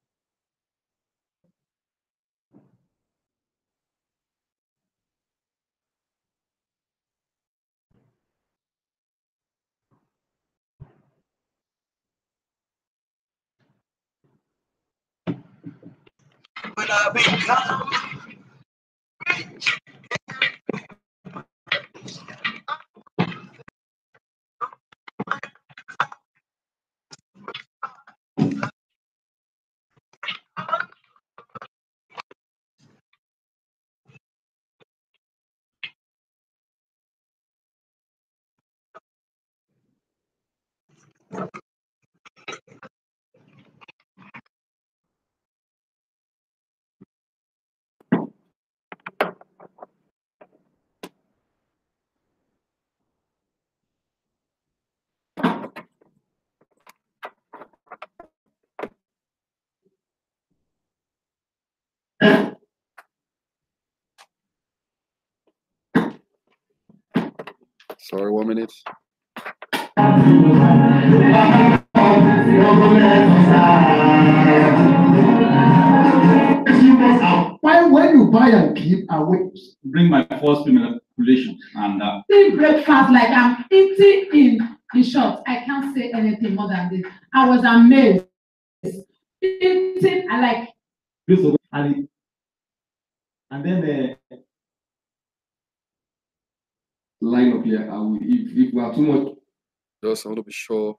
When I become Sorry, 1 minute. Why when you buy and keep away? Bring my first manipulation and Eat breakfast like I'm eating in short. I can't say anything more than this. I was amazed. Eating, I like. And then line up here. If we have too much. Just I want to be sure.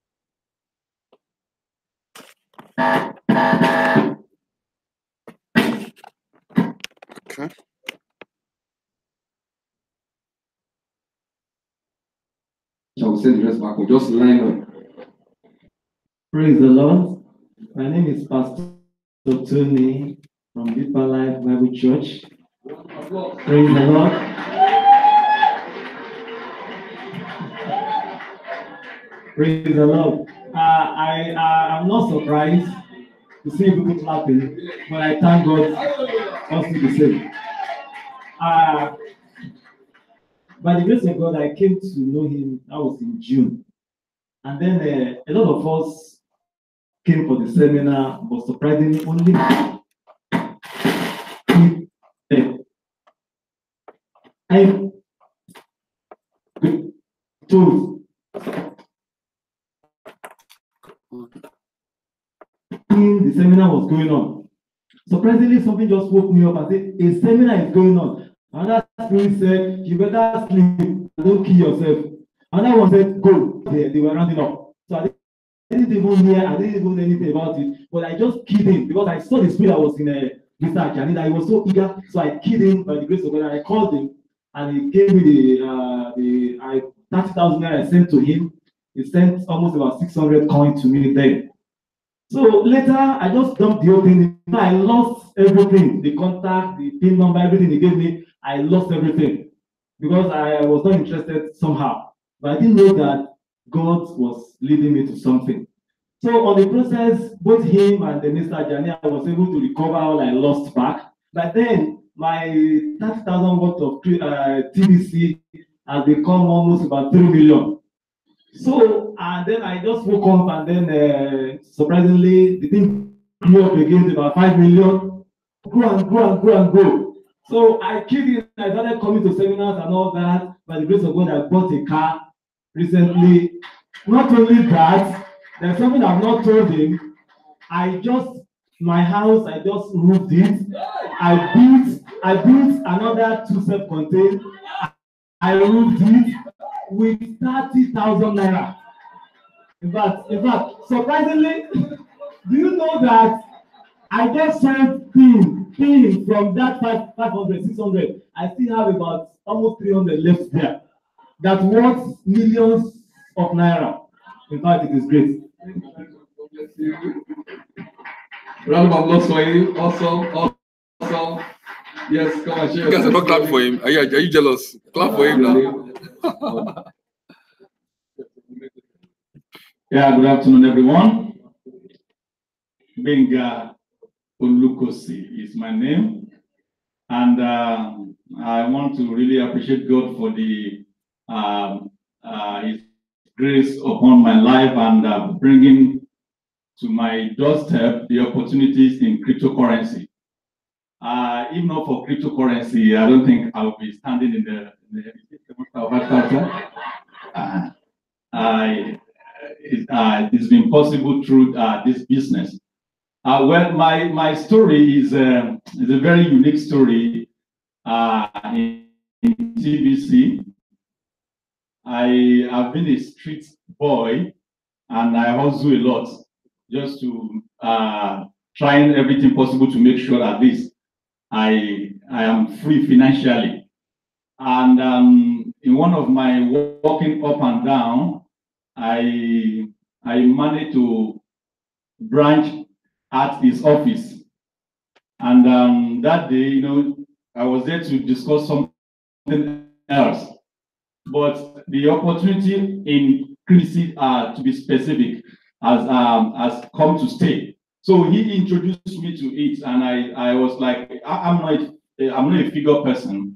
Okay. Shall we send the rest back? We'll just line up. Praise the Lord. My name is Pastor Tony from Deeper Life Bible Church. Praise the Lord. Praise the Lord. I'm not surprised to see people clapping, but I thank God also the same. By the grace of God, I came to know him, that was in June. And then a lot of us came for the seminar, but surprisingly only I told the seminar was going on. Surprisingly, something just woke me up and said, a seminar is going on. Another spirit said, you better sleep, don't kill yourself. Another one said, go. They were rounding up. So I didn't even hear, I didn't even know anything about it, but I just killed him because I saw the spirit that was in Mr. Ajani, that he was so eager. So I killed him by the grace of God, and I called him, and he gave me the 30,000 I sent to him. He sent almost about 600 coins to me then. So later, I just dumped the whole thing. I lost everything, the contact, the PIN number, everything he gave me. I lost everything because I was not interested somehow. But I didn't know that God was leading me to something. So on the process, both him and the Mr. Ajani, I was able to recover all I lost back. But then my 30,000 worth of TBC has become almost about 3 million. So, and then I just woke up, and then surprisingly, the thing grew up again to about 5 million. Grow and grow and grow and grow. So I killed it. I started coming to seminars and all that. By the grace of God, I bought a car recently. Not only that, there's something I've not told him. My house, I just roofed it. I built another 2 self-contained. I roofed it with 30,000 naira. In fact, surprisingly, do you know that I just sold things from that 500, 600. I still have about almost 300 left there. That worth millions of naira. In fact, it is great. Round of applause for him. Awesome. Yes, come and share. You guys are not clapping for him. Are you jealous? Clap for him now. Yeah, good afternoon, everyone. Benga Olukosi is my name, and I want to really appreciate God for the His grace upon my life and bringing to my doorstep the opportunities in cryptocurrency. If not for cryptocurrency, I don't think I would be standing in the it's been possible through this business. Well, my story is a very unique story in TBC. I have been a street boy, and I hustle a lot just to trying everything possible to make sure at least I am free financially. And in one of my walking up and down, I managed to branch at his office, and that day, I was there to discuss something else. But the opportunity in Chrissy, to be specific, has come to stay. So he introduced me to it, and I was like, I'm not a figure person.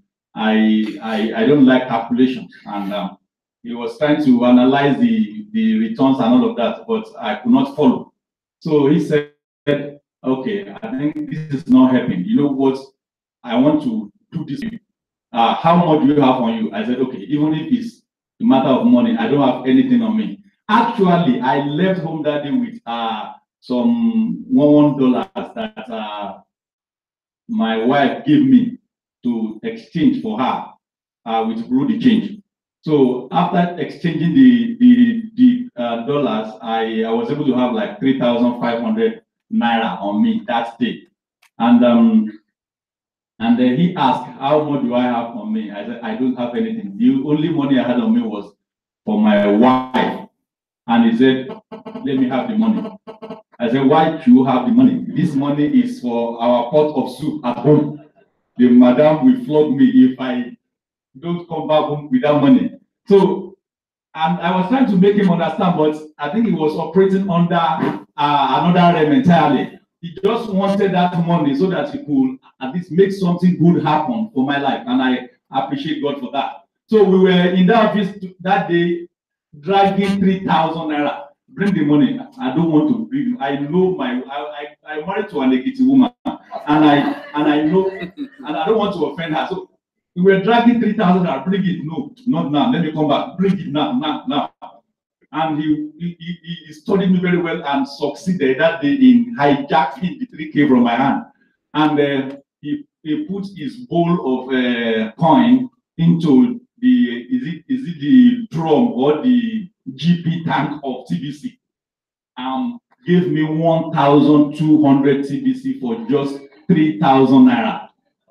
I don't like calculations, and he was trying to analyze the returns and all of that, but I could not follow. So he said, okay, I think this is not helping. You know what? I want to do this. How much do you have on you? I said, okay, even if it's a matter of money, I don't have anything on me. Actually, I left home that day with some $1 that my wife gave me to exchange for her with Brody change. So after exchanging the dollars, I was able to have like 3,500 naira on me that day, and then he asked, how much do I have on me? I said, I don't have anything. The only money I had on me was for my wife. And he said, let me have the money. I said, why do you have the money? This money is for our pot of soup at home. The madam will flog me if I don't come back home with that money. So, and I was trying to make him understand, but I think he was operating under another realm entirely. He just wanted that money so that he could at least make something good happen for my life, and I appreciate God for that. So we were in that office that day, dragging 3,000 naira. Bring the money. I don't want to bring. I know I married to an Ekiti woman, and I know, and I don't want to offend her. So we were dragging 3,000 naira. Bring it. No, not now. Let me come back. Bring it now. And he studied me very well and succeeded that day in hijacking the 3K from my hand. And he put his bowl of coin into is it the drum or the GP tank of TBC. Gave me 1,200 TBC for just 3,000 naira.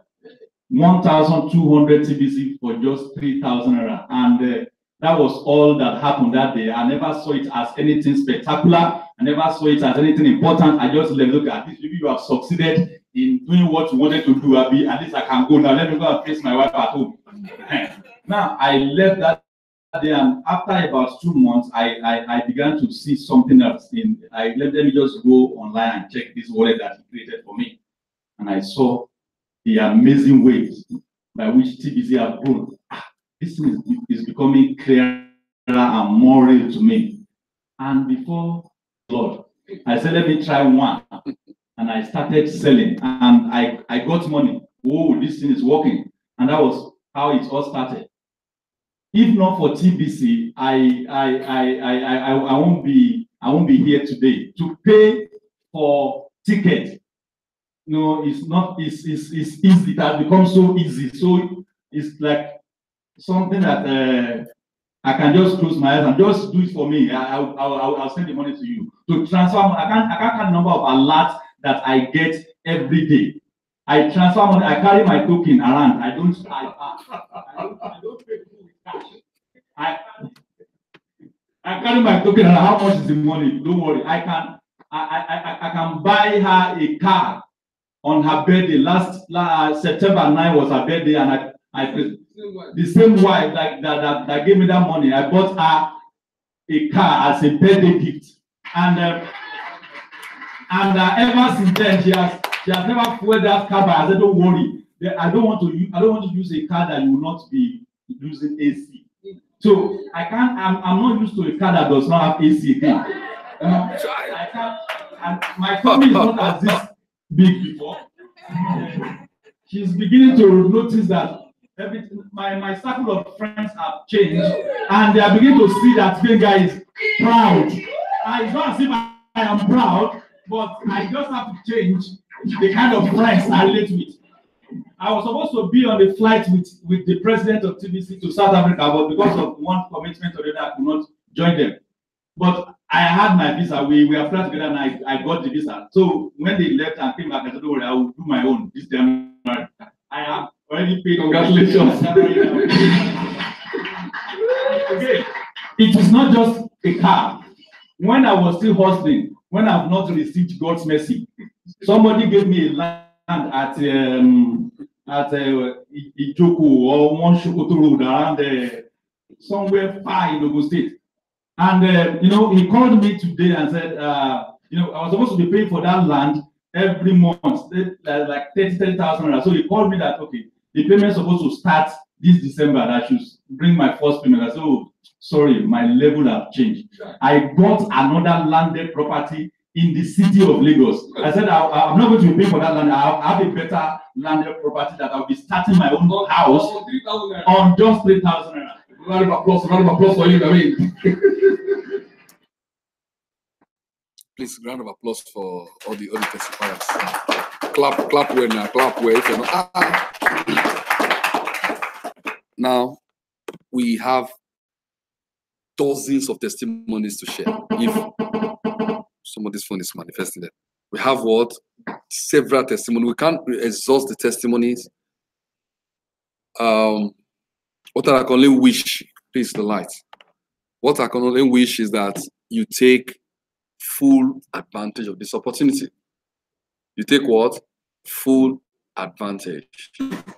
1,200 TBC for just 3,000 naira. And that was all that happened that day. I never saw it as anything spectacular. I never saw it as anything important. I just look at this. Maybe you have succeeded in doing what you wanted to do. Abi, at least I can go now. Let me go and face my wife at home. Now I left that day, and after about 2 months, I began to see something else. Let me just go online and check this wallet that he created for me, and I saw the amazing ways by which TBC have grown. This is becoming clearer and more real to me. And before Lord, I said, let me try one. And I started selling, and I got money. Oh, this thing is working. And that was how it all started. If not for TBC, I won't be here today to pay for ticket. No, it's not. It's easy. It has become so easy. So it's like something that I can just close my eyes and just do it for me. I'll send the money to you to transfer. I can't count the number of alerts that I get every day. I transfer money. I carry my token around. I don't pay people with cash. I carry my token around. How much is the money? Don't worry. I can buy her a car on her birthday. Last September 9 was her birthday, and the same wife that gave me that money, I bought her a car as a birthday gift, and ever since then she has never fueled that car. But I said, don't worry, I don't want to use a car that you will not be using AC. So I'm not used to a car that does not have AC again. I can't, and my family is not as this big before. She's beginning to notice that my circle of friends have changed, and they are beginning to see that this guy is proud. It's not as if I am proud, but I just have to change the kind of friends I relate with. I was supposed to be on a flight with the president of TBC to South Africa, but because of one commitment or the other, I could not join them. But I had my visa. We applied together, and I got the visa. So when they left and came back, I said, don't worry, I will do my own this January. I have already paid. Congratulations. Okay. It is not just a car. When I was still hustling, when I've not received God's mercy, somebody gave me a land at Ijoku or one Shokoto Road around somewhere far in Ogun State. And he called me today and said, You know, I was supposed to be paying for that land every month, like 30,000 naira. So he called me that, okay, the payment is supposed to start this December, and I should bring my first payment. I said, oh, sorry, my level have changed. I got another landed property in the city of Lagos. I said, I'm not going to be paying for that land. I have a better landed property that I'll be starting my own house on just 3,000 naira. Round of applause for you, I mean. Please, round of applause for all the testifiers. Clap well now, clap well. If you're not, Now, we have dozens of testimonies to share. If somebody's phone is manifesting them, we have what? Several testimonies. We can't exhaust the testimonies. What I can only wish, please, the light. What I can only wish is that you take full advantage of this opportunity. You take what? Full advantage.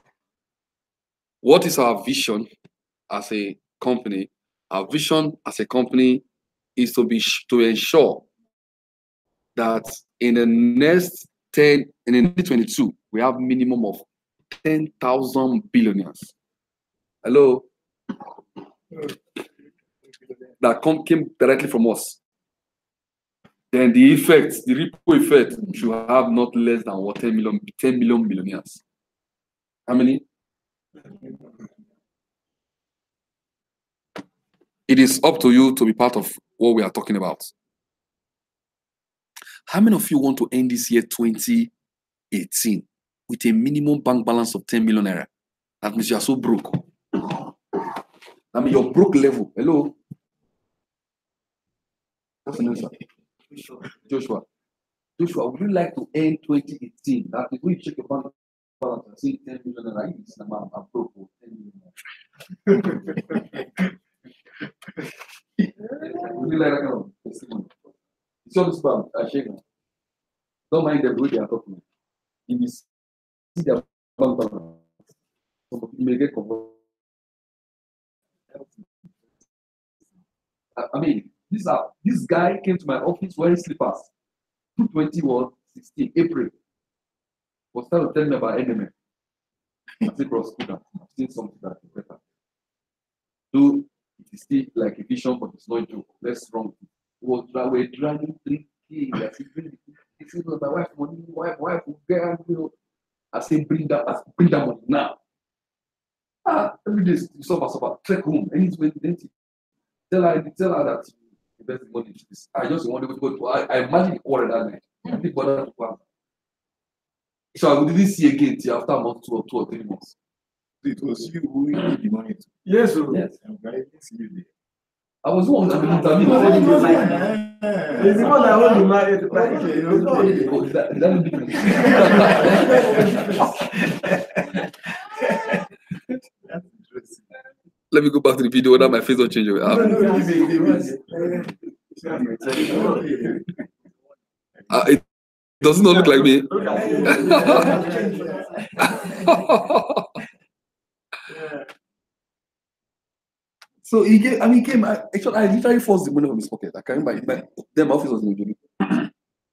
What is our vision as a company? Our vision as a company is to ensure that in the next 2022, we have minimum of 10,000 billionaires. Hello? That came directly from us. Then the effect, the ripple effect, should have not less than what 10 million billionaires. How many? It is up to you to be part of what we are talking about. How many of you want to end this year 2018 with a minimum bank balance of 10 million naira? That means you are so broke. I mean, your broke level. Hello? What's the name, sir? Joshua, would you like to end 2018? That is when you check your bank balance and see 10 million naira. I'm broke for 10 million naira. Would you like that kind of testimony? It's all this bank, I shake them. Don't mind the way they are talking. If you see their bank balance, you may get converted. I mean, this guy came to my office wearing slippers. 2016 April. Was trying to tell me about NMM. I said, bro, I've seen something that is better. So it is still like a vision, but it's not a joke. Let's run. We're dragging 3K. I said, this is my wife money. Wife will get, you know. I said, bring that money now. Every day, so trek home. And he's waiting. Tell her that the best money is. I just wanted to go to. I imagine the quarter that night. I didn't bother to go. So I didn't see again till after a month, 2 or 3 months. It was you who gave the money to. Yes, sir. Yes. I didn't see you there. I was the one that It's the one that won't be married to buy Let me go back to the video whether my face will change. It does not look like me. So he came. Actually, I literally forced the money from his pocket. I can't buy it. Then my office was in Ujulu.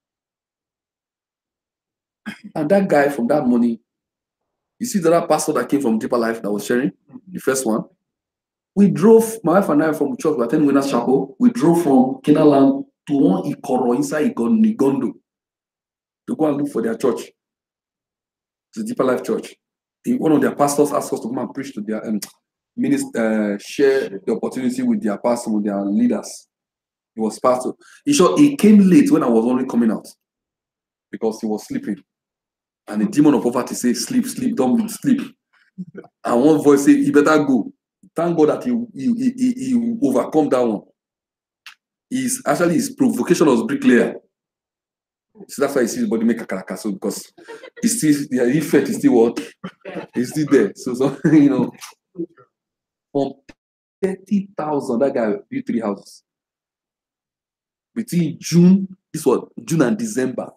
And that guy from that money, you see the other pastor that came from Deeper Life that was sharing, the first one. We drove, my wife and I from church, we attended Winners Chapel. We drove from Kenaland to one Ikoro inside Igondo to go and look for their church. It's a Deeper Life church. One of their pastors asked us to come and preach to their share the opportunity with their pastor, with their leaders. He was pastor. He came late when I was only coming out because he was sleeping. And the demon of poverty said, sleep, don't sleep. And one voice said, you better go. Thank God that he overcome that one. His provocation was bricklayer. So that's why you see his body make a caracas, because he's still, the effect is still what? He's still there. So you know, from 30,000, that guy built 3 houses. Between June and December.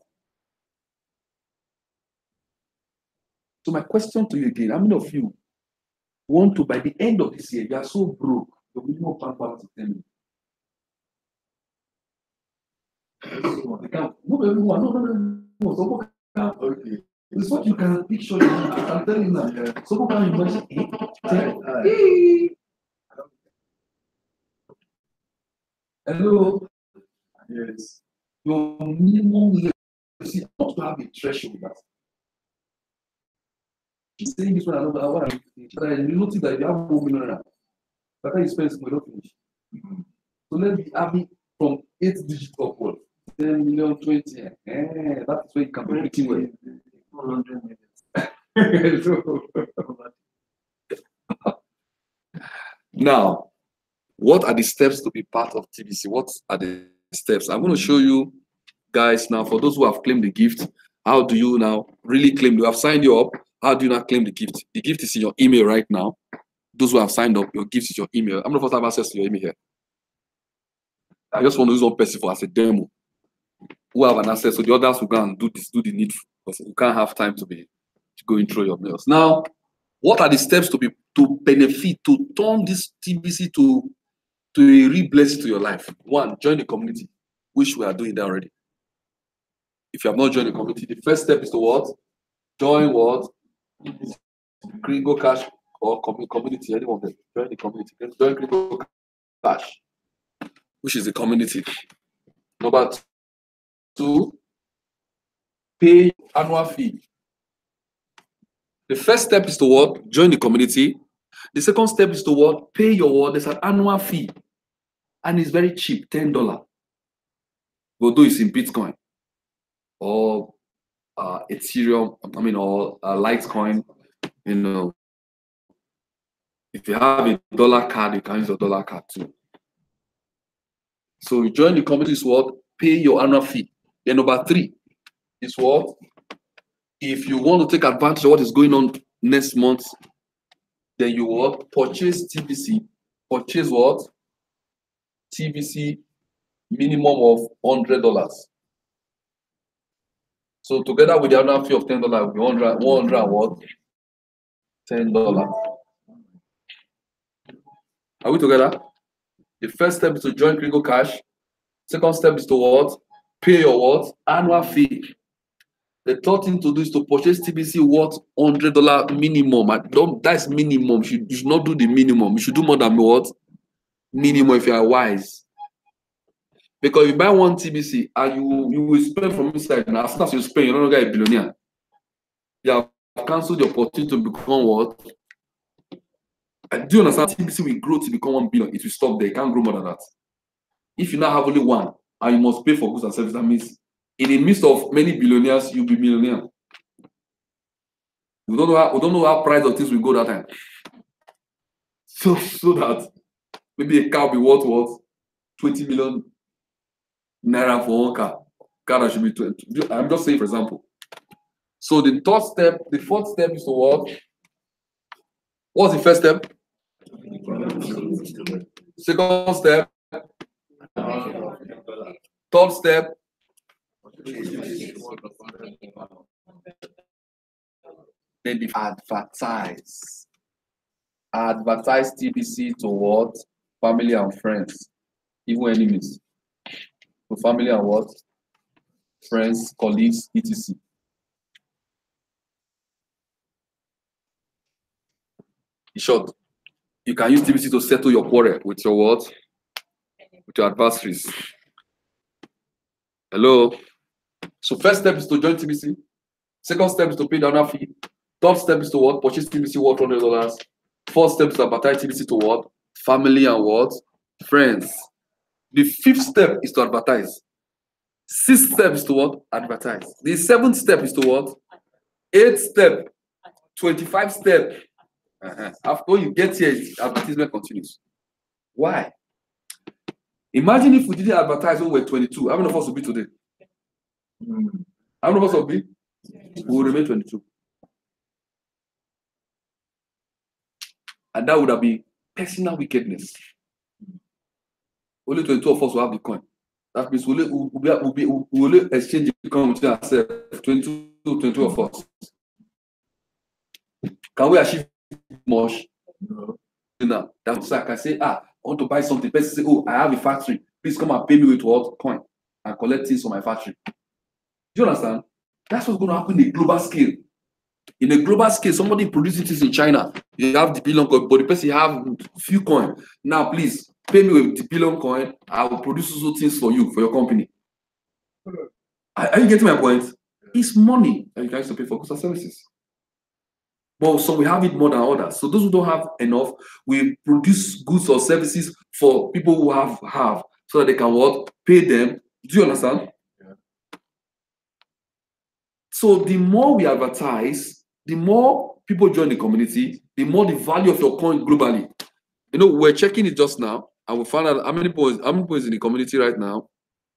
So my question to you again, how many of you want to, by the end of this year, you are so broke, your minimum bank balance is 10 million? Not everyone. No. Someone can. Okay. It's what you can picture. I'm telling you now. Someone can imagine. Hello. Yes. Your minimum level. See, not to have a threshold. She's saying this one, I want to but you notice that if you have 1 million naira, by the time you spend, we don't finish. So let's be having from 8 digits upward, 10 million, 20. That's where you can be pretty well. 400 minutes. Now, what are the steps to be part of TBC? What are the steps? I'm going to show you guys now, for those who have claimed the gift, how do you now really claim? You have signed you up. How do you not claim the gift? The gift is in your email right now. Those who have signed up, your gift is your email. I'm not first have access to your email here. I just want to use one person for as a demo. Who have an access, so the others will go and do this, do the needful, because you can't have time to be going through your mails. Now, what are the steps to benefit, to turn this TBC to a real blessing to your life? One, join the community, which we are doing that already. If you have not joined the community, the first step is to what? Join what? Gringo Cash or community, any one of them. Join the community. Join Gringo Cash, which is the community. Number 2, pay annual fee. The first step is to what? Join the community. The second step is to what? Pay your what? There's an annual fee. And it's very cheap, $10. Although it's in Bitcoin or Ethereum, or Litecoin, if you have a dollar card, you can use a dollar card too. So you join the community is what? Pay your annual fee. Then number 3 is what? If you want to take advantage of what is going on next month, then you what? Purchase TBC. Purchase what? TBC minimum of $100. So together with the annual fee of $10, will be 100 what? $10. Are we together? The first step is to join Gringo Cash. Second step is to what? Pay your what? Annual fee. The third thing to do is to purchase TBC what? $100 minimum. That's minimum. You should not do the minimum. You should do more than what? Minimum if you are wise. Because if you buy one TBC and you will spend from inside, and as soon as you spend, you're no longer a billionaire. You have cancelled the opportunity to become what? Do you understand? TBC will grow to become 1 billion. It will stop there. It can't grow more than that. If you now have only one and you must pay for goods and services, that means in the midst of many billionaires, you'll be millionaire. We don't know how price of things will go that time. So that maybe a car will be worth what? 20 million naira for one car. Car that should be 20. I'm just saying, for example. So the fourth step is to what? What's the first step? Second step. Third step. Then the advertise. Advertise TBC to what? Family and friends, even enemies. To family and what? Friends, colleagues, etc. In short, you can use TBC to settle your quarrel with your what? With your adversaries. Hello. So first step is to join TBC. Second step is to pay the annual fee. Third step is to what? Purchase TBC worth $100. Fourth step is to advertise TBC to what? Family and what? Friends. The fifth step is to advertise. Sixth step is to what? Advertise. The seventh step is to what? Eighth step. 25 step. After you get here, advertisement continues. Why? Imagine if we didn't advertise when we were 22. How many of us will be today? How many of us will be? We will remain 22. And that would have been personal wickedness. Only 22 of us will have the coin. That means we'll exchange the coin between ourselves. 22 of us. Can we achieve much? No. That's why I can say, I want to buy something. Person say, oh, I have a factory. Please come and pay me with what? Coin. and collect things from my factory. Do you understand? That's what's going to happen in a global scale. In a global scale, somebody producing things in China, you have the billion coin, but the person have few coin. Now, please pay me with the billion coin. I will produce also things for you, for your company. Are you getting my point? It's money that you guys to pay for goods and services. But so we have it more than others. So those who don't have enough, we produce goods or services for people who have, so that they can what? Pay them. Do you understand? Yeah. So the more we advertise, the more people join the community, the more the value of your coin globally. You know, we're checking it just now, and we found out how many people is in the community right now.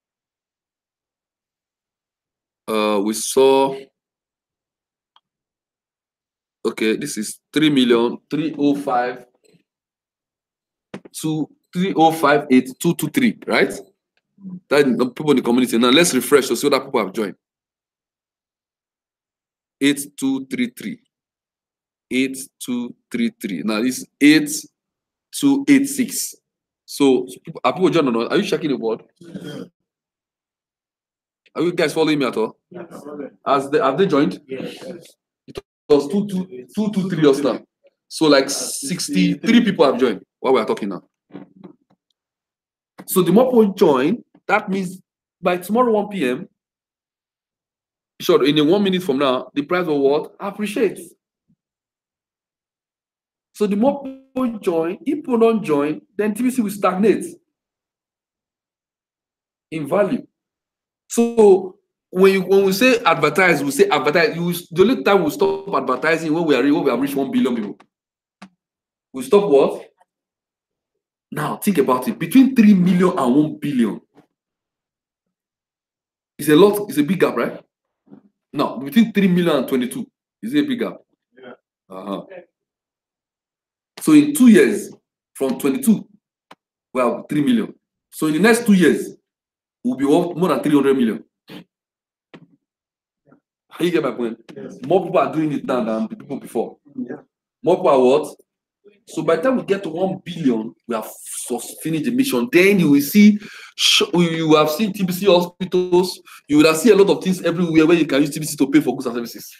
We saw. Okay, this is 3,305,238,223, right? That is the people in the community. Now let's refresh to see what people have joined. 8233. 8233. Now this is 8286. So are people joining or not? Are you checking the board? Are you guys following me at all? Yes. Have they joined? Yes. It was 223 just now. So like 63 people have joined while we are talking now. So the more people join, that means by tomorrow 1 p.m., sure, in a 1 minute from now, the price will what? Appreciate. So the more people join, if people don't join, then TBC will stagnate in value. So when we say advertise, we say advertise. The only time we stop advertising when we have reached 1 billion people. We stop what? Now think about it. Between 3 million and 1 billion. It's a lot, it's a big gap, right? Now, between 3 million and 22, is it a big gap? Yeah. Okay. So in 2 years, from 22, we have 3 million. So in the next 2 years, we'll be worth more than 300 million. You get my point? Yes. More people are doing it now than the people before. Yeah. More people are what? So by the time we get to 1 billion, we have finished the mission. Then you will see, you have seen TBC hospitals, you will have seen a lot of things everywhere where you can use TBC to pay for goods and services.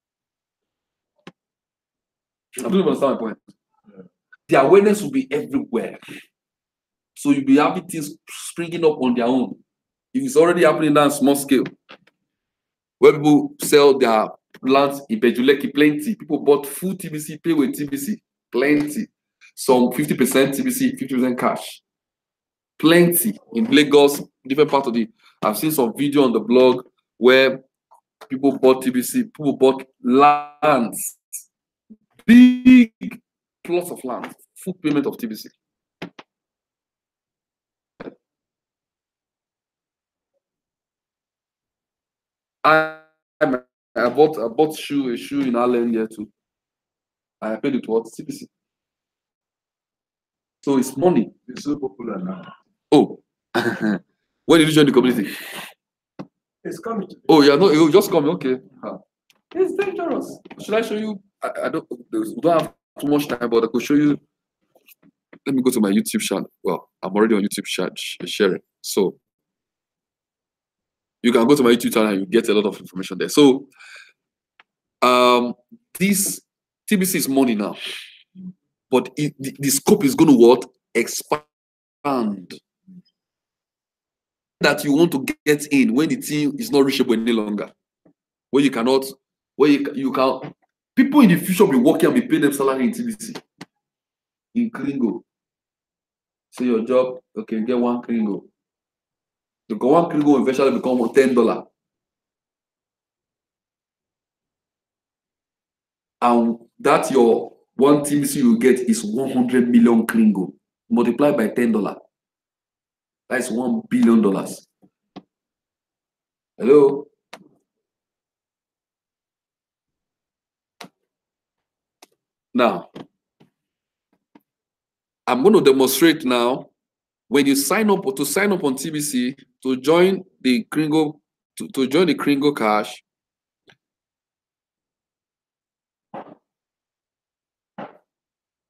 I don't even understand my point. The awareness will be everywhere. So you'll be having things springing up on their own. If it's already happening on small scale, where people sell their lands in Bejuleki, plenty. People bought full TBC, pay with TBC, plenty. Some 50% TBC, 50% cash. Plenty. In Lagos, different part of the, I've seen some video on the blog where people bought TBC, people bought lands, big plots of land, full payment of TBC. I bought a shoe in Ireland here too. I paid it towards TBC. So it's money. It's so popular now. Oh, when did you join the community? It's coming. Oh, yeah, no, it will just come. Okay. It's dangerous. Should I show you? I don't. We don't have too much time, but I could show you. Let me go to my YouTube channel. Well, I'm already on YouTube sharing. So you can go to my YouTube channel and you get a lot of information there. So this TBC is money now, but the scope is going to what? Expand. That you want to get in when the team is not reachable any longer, where you cannot, where you can. People in the future will be working and be paying them salary in TBC. In Kringo. So your job, okay, get 1 Kringo. Because 1 Kringo eventually become $10. And that your 1 TBC you get is 100 million Kringo. Multiplied by $10. That's $1 billion. Hello? Now, I'm going to demonstrate now. When you sign up or to sign up on TBC to join the Kringo, to join the Kringo Cash,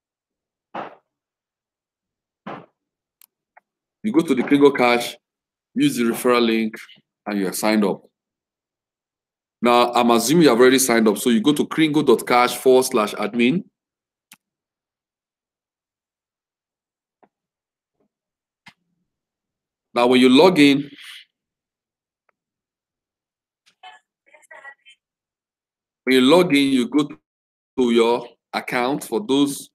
you go to the Kringo Cash use the referral link, and you are signed up. Now, I'm assuming you have already signed up. So you go to kringle.cash/admin. Now, when you log in, you go to your account. For those,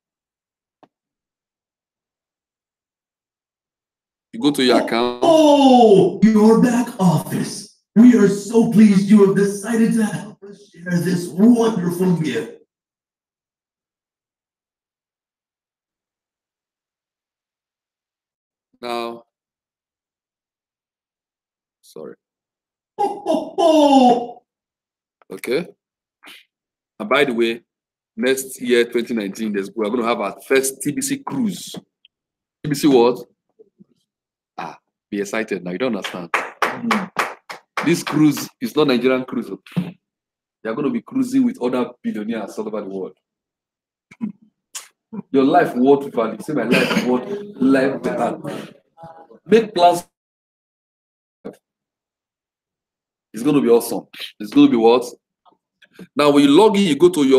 you go to your account. Oh, your back office. We are so pleased you have decided to help us share this wonderful gift. Now, sorry. Oh. Okay. And by the way, next year, 2019, we're going to have our first TBC cruise. TBC what? Be excited now. You don't understand. This cruise is not Nigerian cruise. You're going to be cruising with other billionaires all over the world. Your life worth value. Say my life worth life better. Make plans. It's going to be awesome. It's going to be what? Now, when you log in, you go to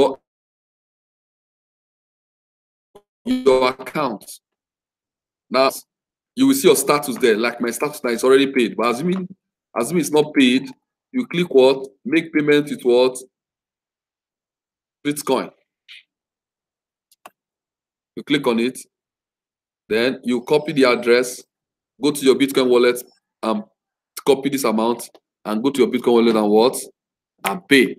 your account. Now, you will see your status there. Like my status now is already paid. But assuming it's not paid, you click what? Make payment with what? Bitcoin. You click on it. Then you copy the address, go to your Bitcoin wallet, and copy this amount, and go to your Bitcoin wallet and what? And pay.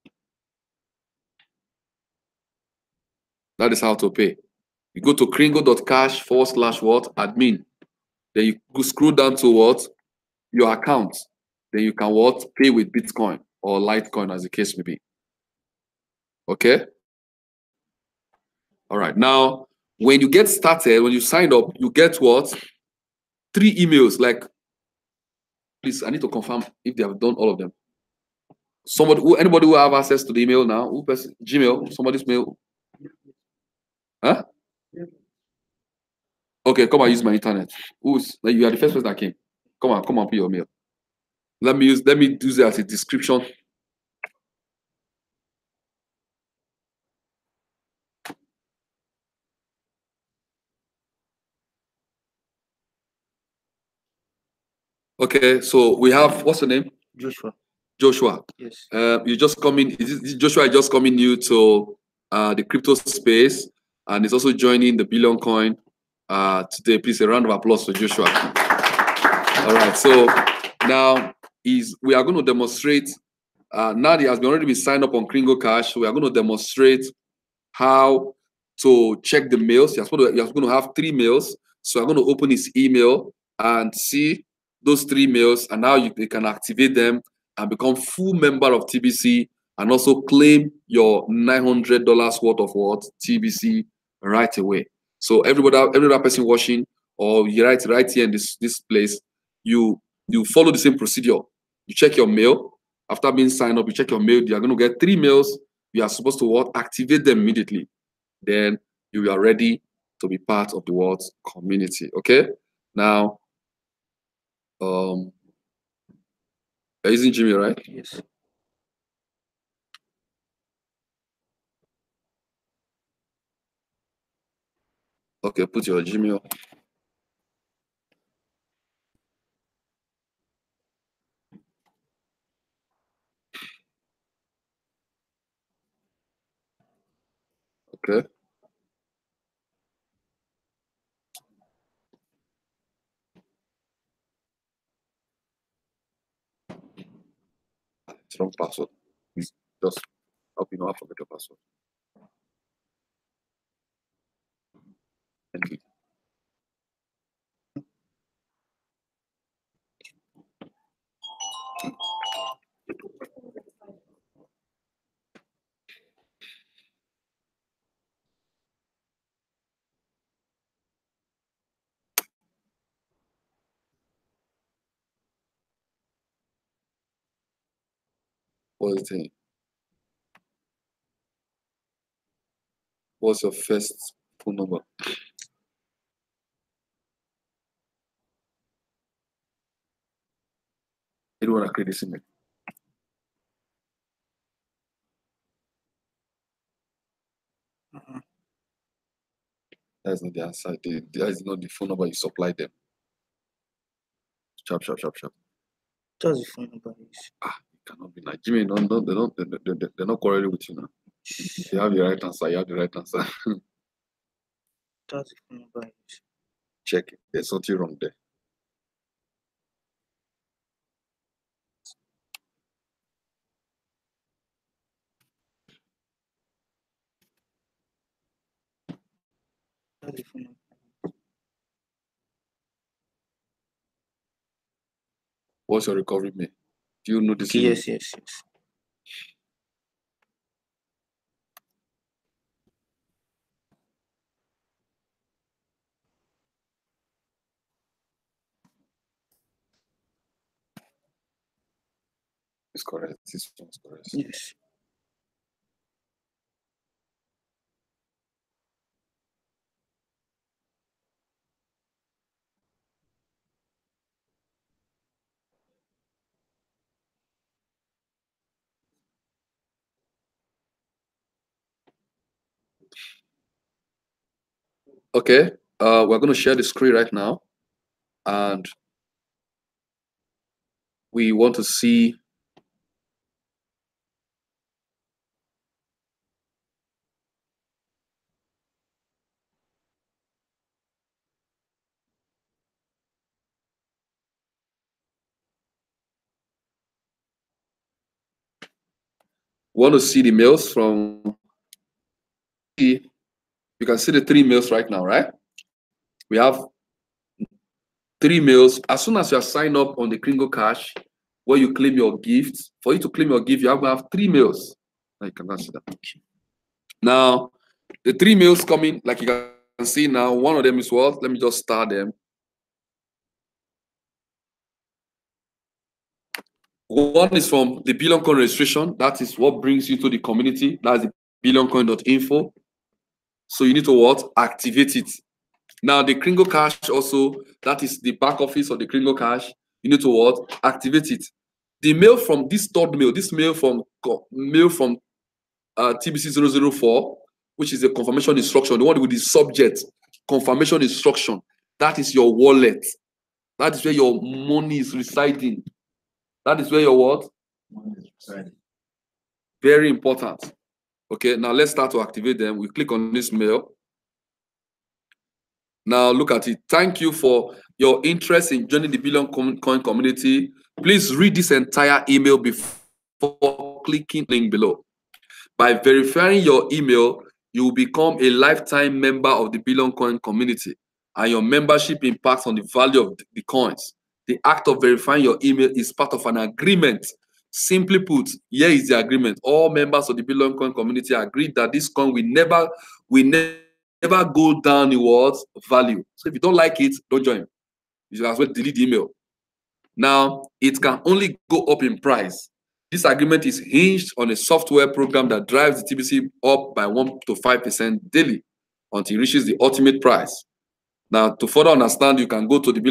That is how to pay. You go to kringle.cash/what? Admin. Then you go scroll down to what? Your account. Then you can what? Pay with Bitcoin or Litecoin, as the case may be. Okay? All right. Now, when you get started, when you sign up, you get what? 3 emails. Like, please, I need to confirm if they have done all of them. Anybody who have access to the email now? Gmail? Somebody's mail? Huh? Okay, come and use my internet. You are the first person that came. Come on, put your mail. Let me use it as a description. Okay, so we have, what's the name? Joshua. Yes. You just come in. Joshua just coming new to the crypto space, and he's also joining the Billion Coin today. Please, a round of applause for Joshua. All right. So now we are going to demonstrate. Now he has already been signed up on Kringle Cash. So we are going to demonstrate how to check the mails. You're going to have 3 mails. So I'm going to open his email and see those 3 mails, and now you can activate them and become full member of TBC, and also claim your $900 worth of what? TBC right away. So every other person watching, or you right here in this place, you follow the same procedure. You check your mail. After being signed up, you check your mail. You are going to get 3 mails. You are supposed to what? Activate them immediately. Then you are ready to be part of the what? Community. Okay? Now, you're using Jimmy, right? Yes. Okay, put your Gmail. Okay. It's wrong password. Just hope you know how to forget your password. Thank you. What's the thing? What's your first phone number? . You don't want to create this image. That's not the answer. That is not the phone number you supply them. Sharp, sharp, sharp, sharp. Just the phone number is. It cannot be like Jimmy. No, they're not quarreling with you now. You have the right answer. You have the right answer. Just the phone number is. Check it. There's something wrong there. Just the phone number. What's your recovery mail? Do you know this? Okay, yes. It's correct. This one's correct. Yes. Okay. We're going to share the screen right now, and we want to see the mails from. You can see the 3 mails right now, right? We have 3 mails. As soon as you are signed up on the Kringle Cash, where you claim your gift, for you to claim your gift, you have to have 3 mails. Now you can see that. Now, the 3 mails coming, like you can see now, one of them is what? Let me just start them. One is from the Billion Coin registration. That is what brings you to the community. That's the billioncoin.info. So you need to what? Activate it. Now the Kringle Cash also, that is the back office of the Kringle Cash. You need to what? Activate it. The mail from this third mail, this mail from TBC 004, which is the confirmation instruction, the one with the subject, confirmation instruction. That is your wallet. That is where your money is residing. That is where your what? Money is residing. Very important. Okay, now let's start to activate them. We click on this mail. Now look at it. Thank you for your interest in joining the Billion Coin community. Please read this entire email before clicking the link below. By verifying your email, you will become a lifetime member of the Billion Coin community, and your membership impacts on the value of the coins. The act of verifying your email is part of an agreement. Simply put, here is the agreement. All members of the Billion Coin community agreed that this coin will never go down in what value. So if you don't like it, don't join. You should as well delete the email. Now, it can only go up in price. This agreement is hinged on a software program that drives the TBC up by 1 to 5% daily until it reaches the ultimate price. Now, to further understand, you can go to the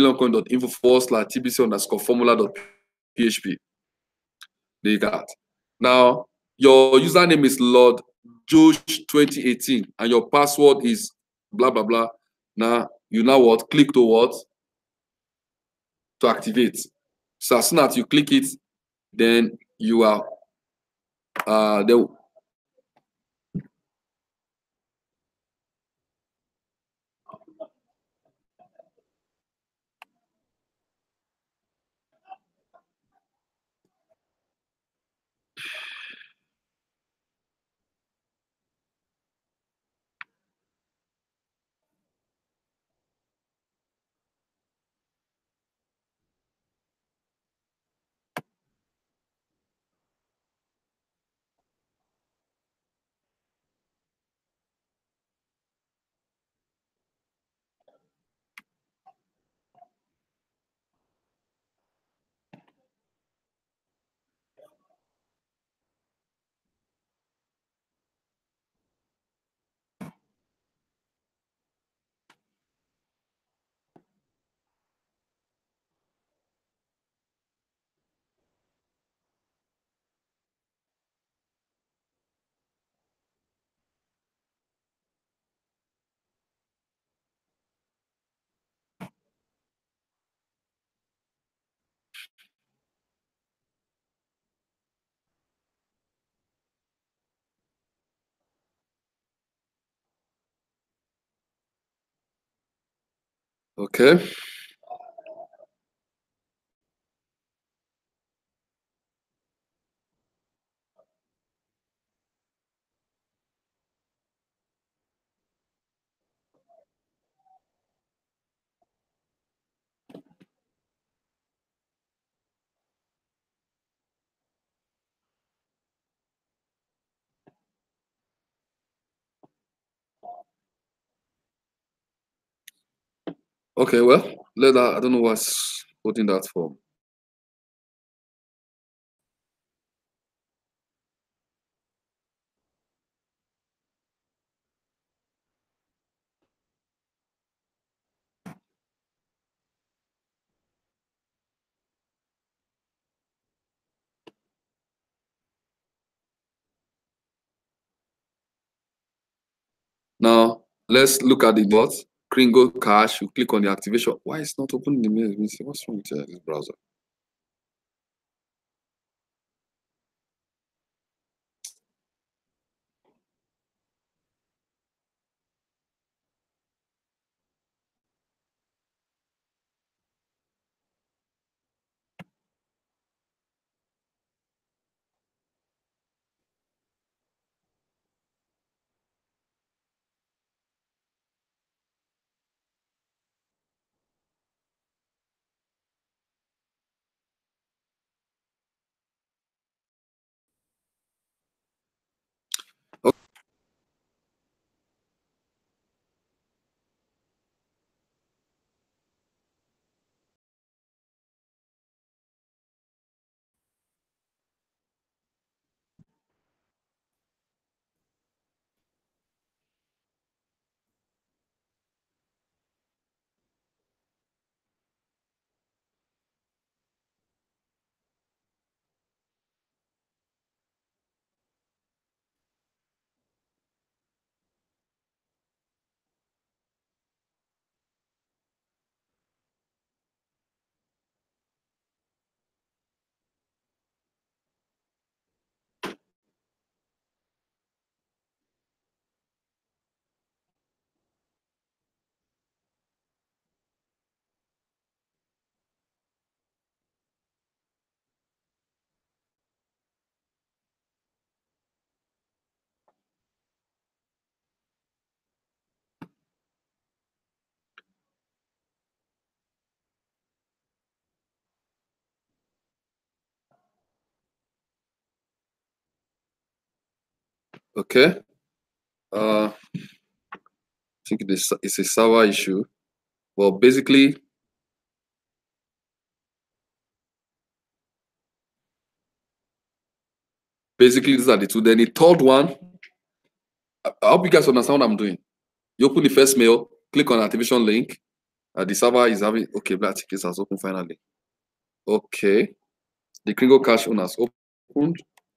billioncoin.info/tbc_formula.php. There you got. Now, your username is Lord Josh 2018, and your password is blah blah blah. Now, you now what? Click to what? To activate. So as soon as you click it, then you are Okay. Okay, well, let that, I don't know what's putting that for. Now, let's look at the what? Kringle Cache. You click on the activation. Why is not opening the mail? What's wrong with this browser? Okay. I think it's a server issue. Well, basically, these are the two. Then the third one, I hope you guys understand what I'm doing. You open the first mail, click on activation link. The server is having, okay, black tickets has opened finally. Okay. The Kringle Cache one has opened.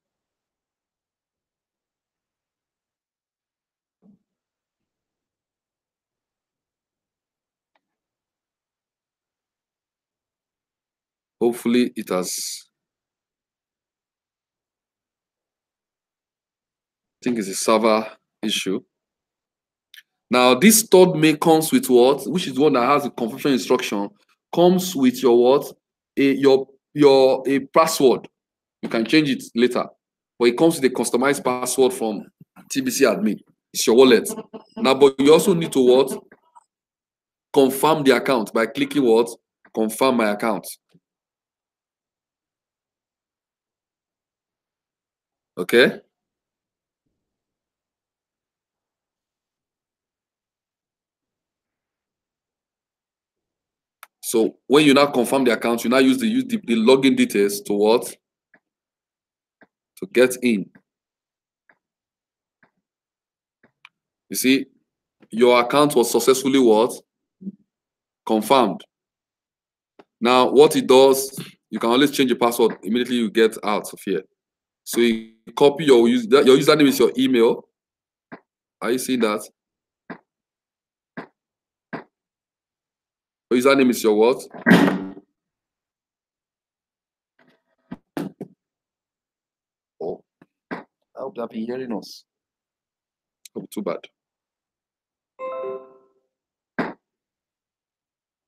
Hopefully it has, I think it's a server issue. Now this third mail comes with what? Which is one that has a confirmation instruction, comes with your what? A password. You can change it later. But it comes with a customized password from TBC admin. It's your wallet. Now, but you also need to what? Confirm the account by clicking what? Confirm my account. Okay. So when you now confirm the account, you now use the login details to what? To get in. You see, your account was successfully what? Confirmed. Now, what it does, you can always change the password immediately you get out of here. So you copy your username is your email. Are you seeing that? Your username is your what? Oh, I hope they'll be hearing us. Oh, too bad.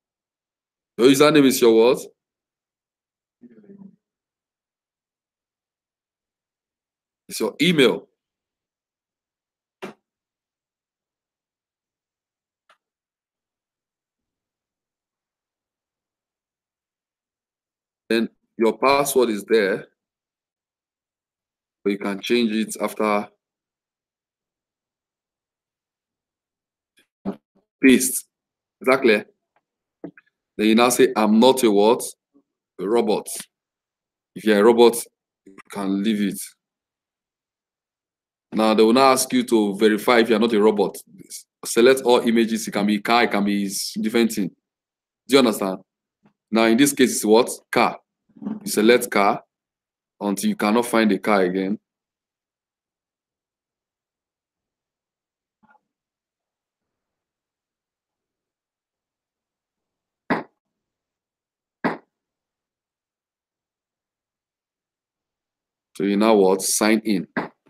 Your username is your what? It's your email. Then your password is there, but you can change it after paste. Is that clear? Then you now say, I'm not a what? A robot. If you're a robot, you can leave it. Now they will now ask you to verify if you're not a robot. Select all images. It can be car, it can be different thing. Do you understand? Now in this case, it's what? Car. You select car until you cannot find the car again. So you now what? Sign in.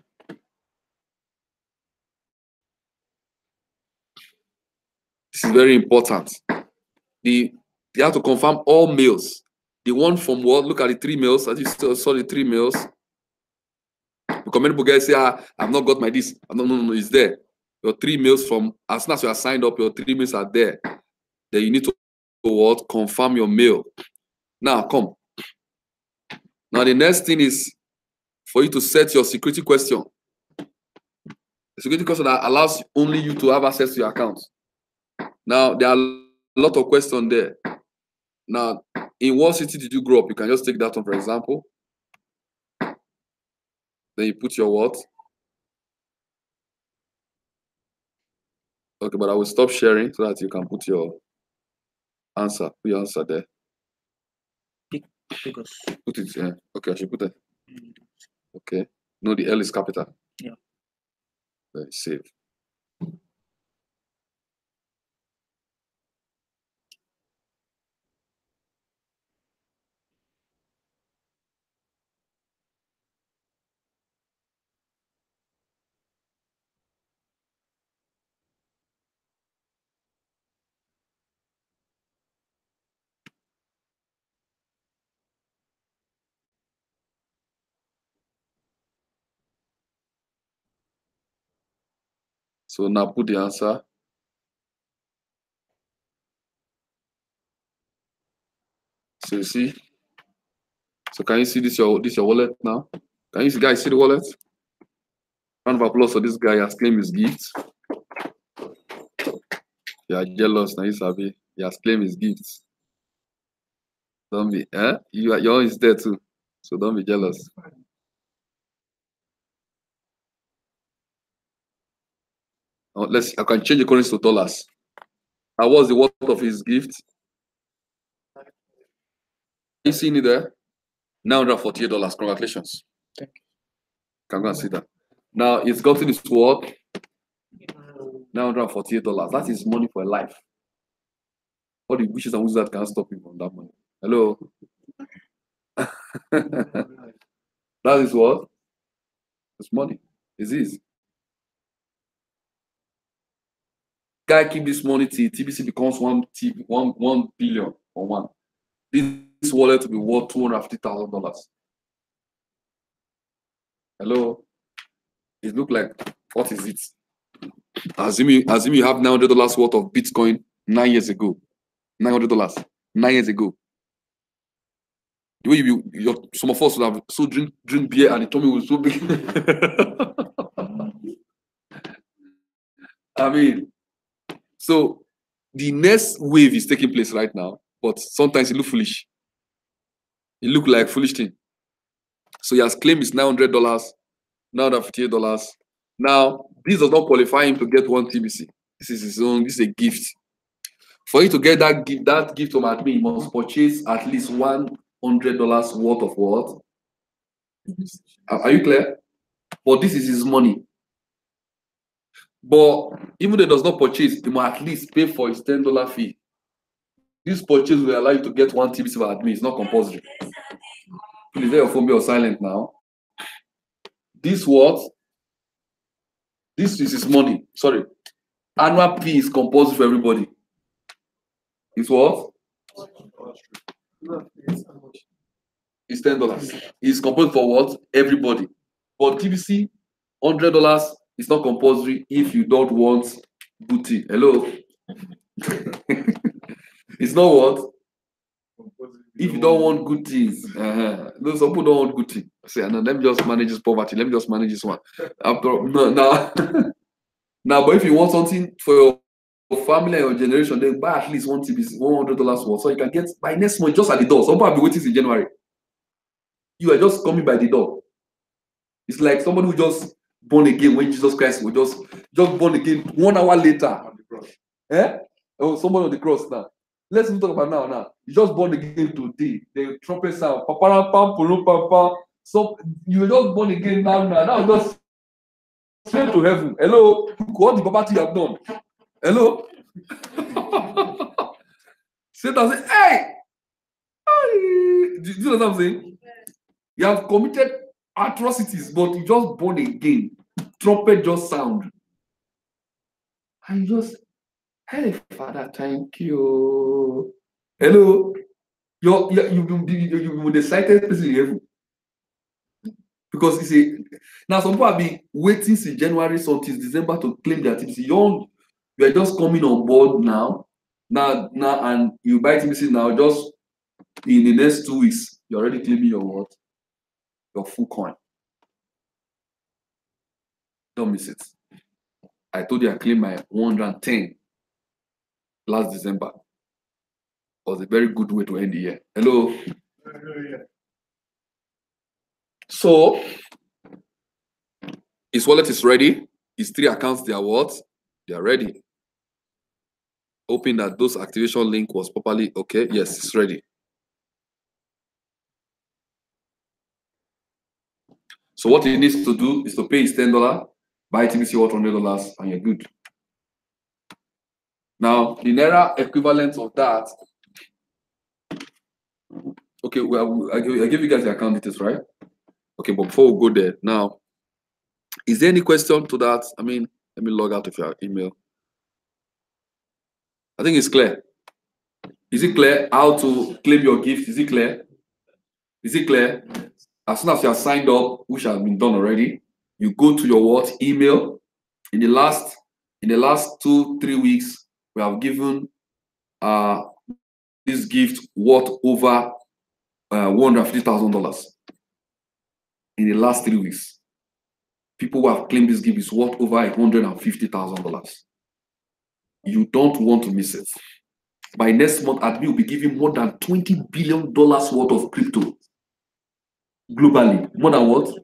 This is very important. You have to confirm all mails. The one from what? Look at the 3 mails. As you saw the 3 mails. Because many people guys say, I've not got my this. No, it's there. Your 3 mails from, as soon as you are signed up, your 3 mails are there. Then you need to what? Confirm your mail. Now, come. Now, the next thing is for you to set your security question. The security question that allows only you to have access to your account. Now, there are a lot of questions there. Now, in what city did you grow up? You can just take that one, for example. Then you put your what? Okay, but I will stop sharing so that you can put your answer. Put your answer there. Put it here. Okay, I should put it. Okay. No, the L is capital. Yeah. Then save. So now put the answer. So you see. So can you see this your wallet now? Can you guys see the wallet? Round of applause for this guy. He has claimed his gift. You are jealous now, you sabi. He has claimed his gifts. Don't be, your own is there too. So don't be jealous. Oh, I can change the currency to dollars. Now, what's the worth of his gift? You see it there? $948. Congratulations. Thank you. Can go and see that. Now it's gotten his worth $948. That is money for a life. All the wishes and wishes that can stop him from that money. Hello. That is what? It's money. Disease. Guy keep this money till TBC becomes 1 billion or one. This wallet will be worth $250,000. Hello. It look like, what is it? Assume you have $900 worth of Bitcoin 9 years ago. $900 9 years ago. The way some of us would have so drink beer and the tummy was so big. I mean, so the next wave is taking place right now, but sometimes it look foolish. It look like foolish thing. So he has claimed it's $900, $958. Now, this does not qualify him to get 1 TBC. This is his own, this is a gift. For you to get that gift from admin, you must purchase at least $100 worth of what? Are you clear? But this is his money. But even though it does not purchase, you must at least pay for his $10 fee. This purchase will allow you to get 1 TBC for admin. It's not compulsory. Please let your phone be on silent now. This what? This is his money. Sorry. Annual fee is compulsory for everybody. It's what? It's $10. It's composed for what? Everybody. But TBC, $100 is not compulsory if you don't want booty. Hello? It's not what? If you don't want good things. No, some people don't want good things. Say, no, let me just manage this poverty. Let me just manage this one. Now, but if you want something for your family and your generation, then buy at least one TBC, $100 worth. So you can get by next month just at the door. Some people have been waiting in January. You are just coming by the door. It's like somebody who just born again when Jesus Christ was just born again 1 hour later. On the cross. Oh, somebody on the cross now. Let's talk about now. You just born again today. The trumpet sound. So you were just born again now. Now just straight to heaven. Hello. What the property you have done? Hello. Satan say, hey. Do you know what I'm saying? You have committed atrocities, but you just born again. Trumpet just sound. And you just, hey, Father, thank you. Hello. You've been the slightest person in heaven. Because you see, now some people have been waiting since January, so till December to claim their TBC. You are just coming on board now, and you buy TBC now. Just in the next 2 weeks, you're already claiming your what? Your full coin. Don't miss it. I told you I claimed my 110 last December. It was a very good way to end the year. Hello. So his wallet is ready. His 3 accounts, they are what? They are ready. Hoping that those activation link was properly okay. Yes, it's ready. So what he needs to do is to pay his $10, buy TBC worth $100, and you're good. Now, the Naira equivalent of that. Okay, well, I gave you guys the account details, right? Okay, but before we go there, now, is there any question to that? I mean, let me log out of your email. I think it's clear. Is it clear how to claim your gift? Is it clear? Is it clear? As soon as you are signed up, which has been done already, you go to your what? Email. In the last 2-3 weeks, we have given this gift worth over $150,000. In the last 3 weeks, people who have claimed this gift is worth over $150,000. You don't want to miss it. By next month, Admin will be giving more than $20 billion worth of crypto globally. More than what?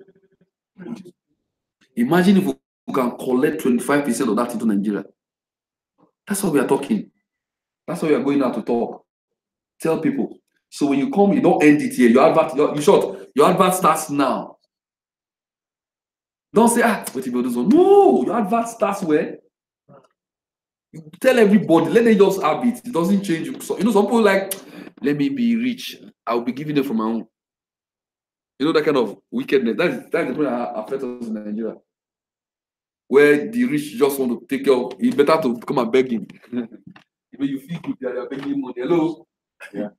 Imagine if we can collect 25% of that into Nigeria. That's what we are talking. That's what we are going out to talk. Tell people. So when you come, you don't end it here. Your advert, your advert starts now. Don't say, wait till you do so. No, your advert starts where? You tell everybody, let them just have it. It doesn't change. So, some people like, let me be rich. I'll be giving them from my own. That kind of wickedness. That's the thing that affects us in Nigeria. Where the rich just want to take care of. It's better to come and beg him. You feel good, they are begging money. Hello? Yeah.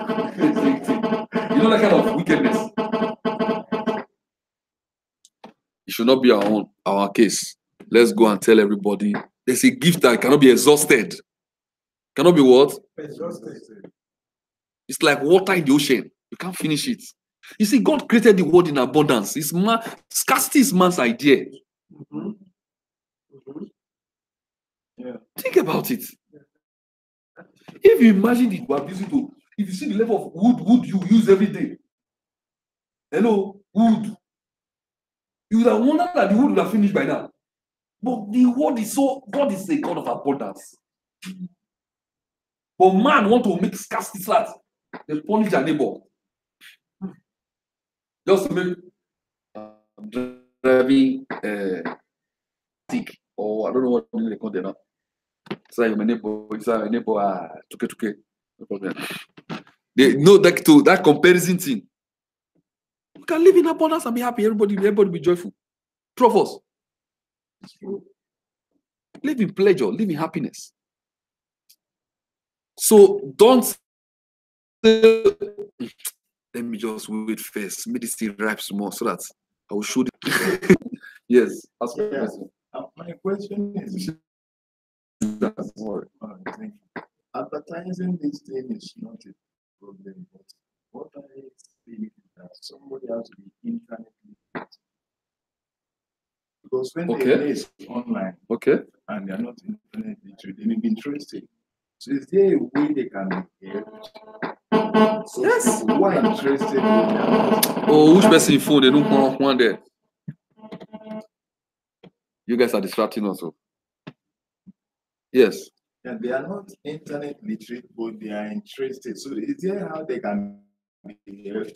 That kind of wickedness. It should not be our case. Let's go and tell everybody. There's a gift that cannot be exhausted. Cannot be what? Exhausted. It's like water in the ocean. You can't finish it. You see, God created the world in abundance. Scarcity is man's idea. Mm-hmm. Mm-hmm. Yeah. Think about it. If you imagine it, if you see the level of wood you use every day. Hello, wood. You would have wondered that the wood would have finished by now. But the word is God is a God of abundance. But man want to make scarcity flat. They punish their neighbor. Just to make driving stick, or I don't know what they call it now. Say my neighbor, tuke. No problem. They know that comparison thing. You can live in abundance and be happy. Everybody be joyful. True of us. Live in pleasure, live in happiness. So don't Let me just wait first. Make this thing ripe more so that I will show the yes. Ask me a question. My question is, That's more. thank you. Advertising this thing is not a problem, but what I feel is that somebody has to be internet literate. Because when Okay. they raise online Okay. and they are not internet literate, they may be interested. So is there a way they can be helped? So Yes. people who are interested in that, Oh, which person phone? They don't want one there. You guys are distracting us. Oh. Yes. and they are not internet literate, but they are interested. So is there how they can be helped?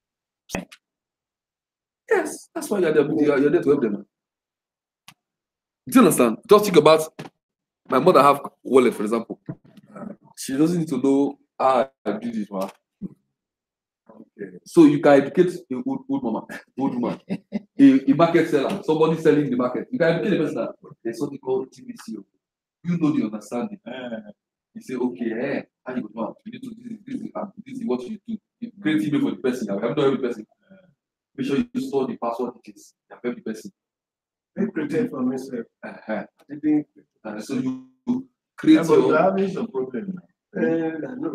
Yes. That's why you're there. You're there to help them. Do you understand? Just think about my mother have wallet, for example. She doesn't need to know how I do this one. Okay. So you can educate a old woman, a market seller, somebody selling in the market. You can educate the person that there's something called TBC. You know the understanding. You say, okay, how you go? You need to this is what you do. You create email for the person. You have to help the person. Make sure you store the password details. You have help the person. I pretend for myself. So you create But you're your. having some problem now. No.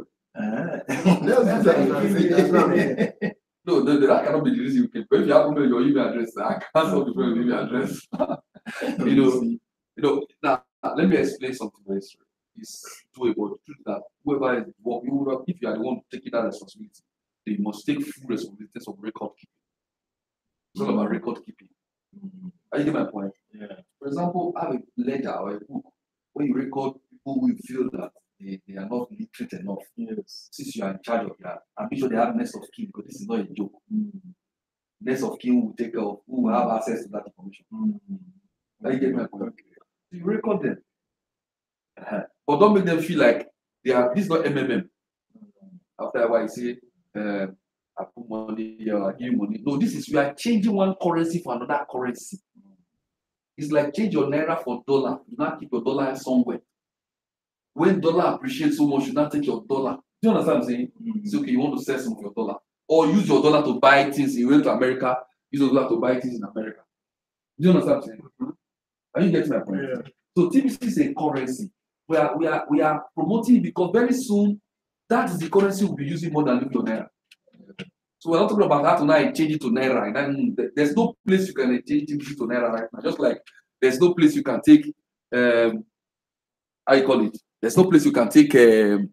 No, that cannot be the reason you can. But if you have your email address, I can't solve the problem with email address. you know. Now let me explain something very straight. It's doable. The truth that whoever is working, if you are the one taking that responsibility, they must take full responsibility of record keeping. It's all about record keeping. Are you get my point? Yeah. For example, have a ledger or a book where you record people who feel that they are not literate enough. Yes. Since you are in charge of that, and make sure they have next of kin, because this is not a joke. Next of kin will take care of who will have access to that information. Are you get my point? So you record them. But don't make them feel like they are this is not MMM. After a while, you say, I put money here, I give you money. No, this is we are changing one currency for another currency. It's like change your naira for dollar. You not keep your dollar somewhere. When dollar appreciates so much, you not take your dollar. Do you understand what I'm saying? It's okay, you want to sell some of your dollar. Or use your dollar to buy things. You went to America, use your dollar to buy things in America. Do you understand what I'm saying? Are you getting my point? Yeah. So TBC is a currency. We are promoting it because very soon that is the currency we'll be using more than your naira. So we're not talking about how to now change it to naira. And there's no place you can change TBC to naira right now. Just like there's no place you can take how you call it? There's no place you can take in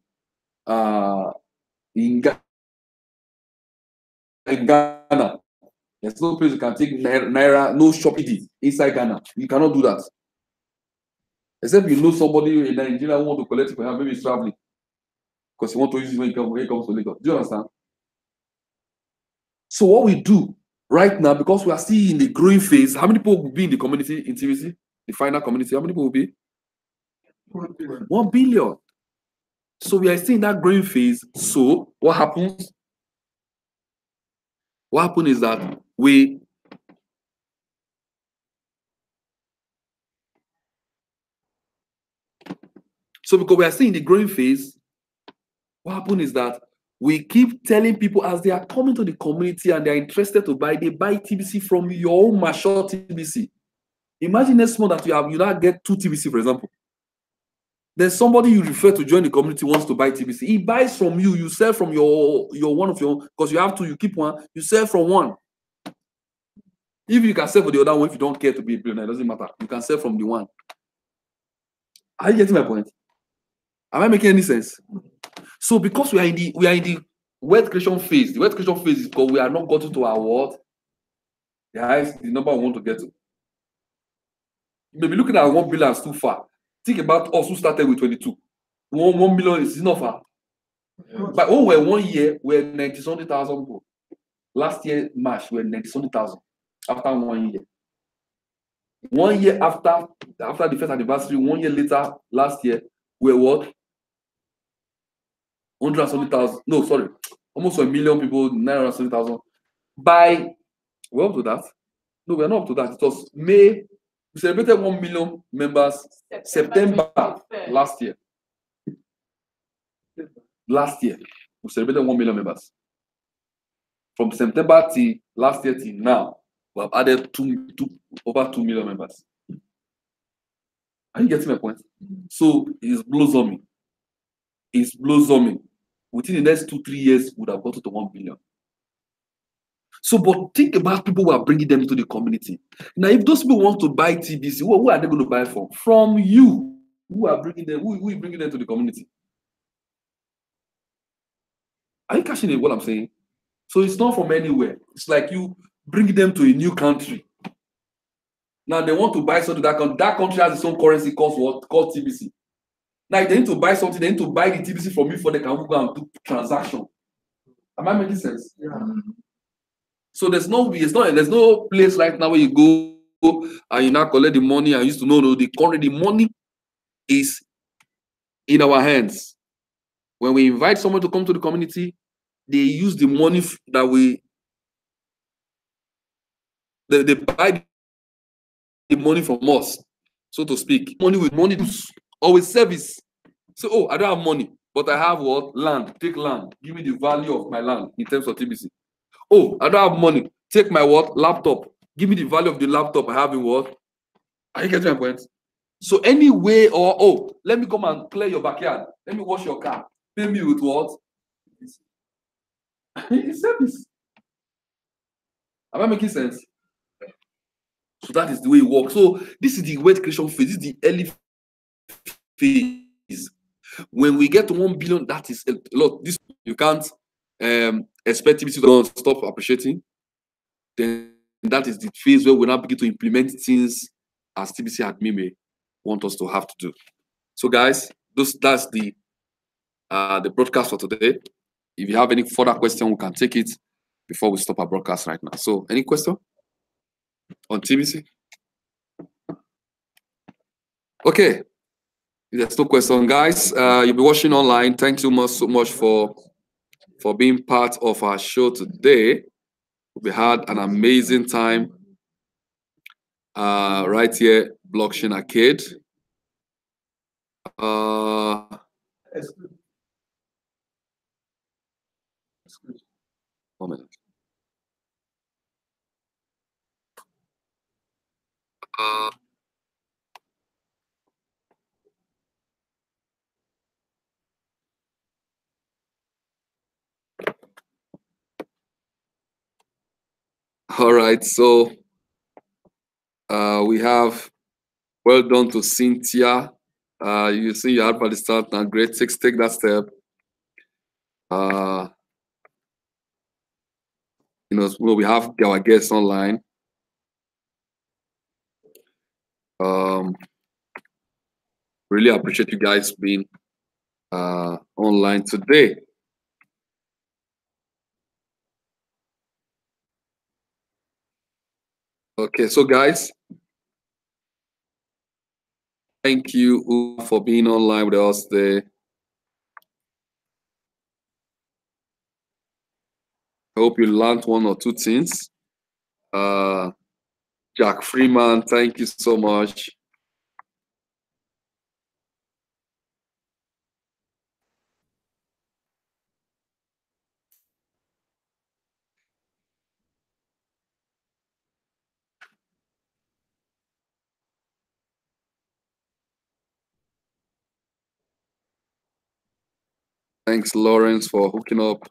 Ghana. There's no place you can take naira, no shopping inside Ghana. You cannot do that. Except you know somebody in Nigeria who want to collect it for him, maybe he's traveling. Because he want to use it when he comes to Lagos. Do you understand? So what we do right now, because we are still in the growing phase, how many people will be in the community in TBC? The final community, how many people will be? 1 billion. So we are still in that growing phase. So what happens? What happens is that we because we are still in the growing phase, what happens is that we keep telling people as they are coming to the community and they are interested to buy, they buy TBC from your own mature TBC. Imagine next month that you now get 2 TBC, for example. Then somebody you refer to join the community wants to buy TBC. He buys from you, you sell from your one of your, because you have to, you keep one, you sell from one. If you can sell for the other one, if you don't care to be a billionaire, it doesn't matter. You can sell from the one. Are you getting my point? Am I making any sense? So because we are in the wealth creation phase, the wealth creation phase is because we are not gotten to our what? The number we want to get to. You may be looking at 1 billion as too far. Think about us who started with 22. 1 million is not far. Yeah. But when we were 1 year, we were 90,000 people. Last year, March, we were 90,000 after 1 year. 1 year after the first anniversary, 1 year later, last year, we were what? 170,000. No, sorry. Almost 1 million people, 970,000. By, we're up to that. No, we're not up to that. It was May. We celebrated 1 million members September last year. Last year. We celebrated 1 million members. From September till last year till now, we have added over 2 million members. Are you getting my point? So it's blossoming. It's blossoming. Within the next 2-3 years, we would have got to 1 billion. So, but think about people who are bringing them into the community. Now, if those people want to buy TBC, who are they going to buy from? From you. Who are bringing them? Who is bringing them to the community? Are you catching it, what I'm saying? So it's not from anywhere. It's like you bring them to a new country. Now they want to buy something that country. That country has its own currency called what? Called TBC. Now if they need to buy something, they need to buy the TBC from me for they can go and do transaction. Am I making sense? Yeah. So there's no place right now where you go and you now collect the money and used to know the money is in our hands. When we invite someone to come to the community, they use the money that they buy the money from us, so to speak. Money with money to always service. So, oh, I don't have money, but I have what? Land. Take land. Give me the value of my land in terms of TBC. Oh, I don't have money. Take my what? Laptop. Give me the value of the laptop I have in what? Are you getting my point? So anyway, or oh, let me come and clear your backyard. Let me wash your car. Pay me with what? It's service. Am I making sense? So that is the way it works. So this is the wealth creation phase. This is the early phase. When we get to 1 billion, that is a lot. This you can't expect TBC to stop appreciating. Then that is the phase where we now begin to implement things as TBC admin may want us to have to do. So guys, that's the broadcast for today. If you have any further question, we can take it before we stop our broadcast right now. So any question on TBC? Okay. If there's no question, guys, you'll be watching online. Thank you so much for being part of our show today. We had an amazing time right here, Blockchain Arcade. One minute. All right, so we have well done to Cynthia. You see, you had by the start now. Great, take that step. You know, we have our guests online. Really appreciate you guys being online today. Okay, so guys, thank you for being online with us today. I hope you learned 1 or 2 things. Jack Freeman, thank you so much. Thanks, Lawrence, for hooking up.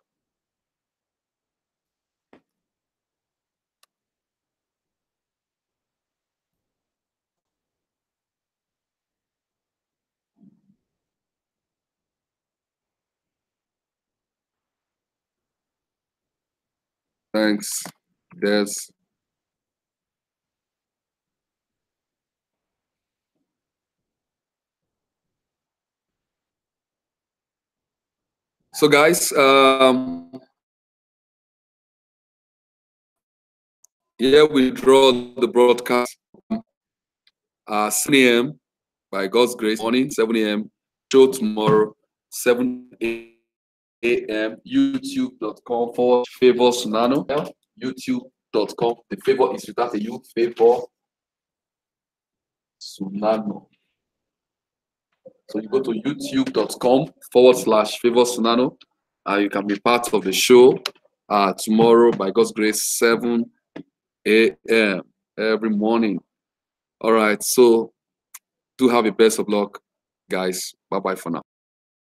Thanks, Des. So guys, here we draw the broadcast 7 a.m. by God's grace, morning, 7 a.m. Show tomorrow, 7 a.m. youtube.com/Favor Sunano. youtube.com. The favor is without a U, Favor Sunano. So you go to youtube.com/Favor Sunano. You can be part of the show tomorrow, by God's grace, 7 a.m. every morning. All right, so do have a best of luck, guys. Bye-bye for now.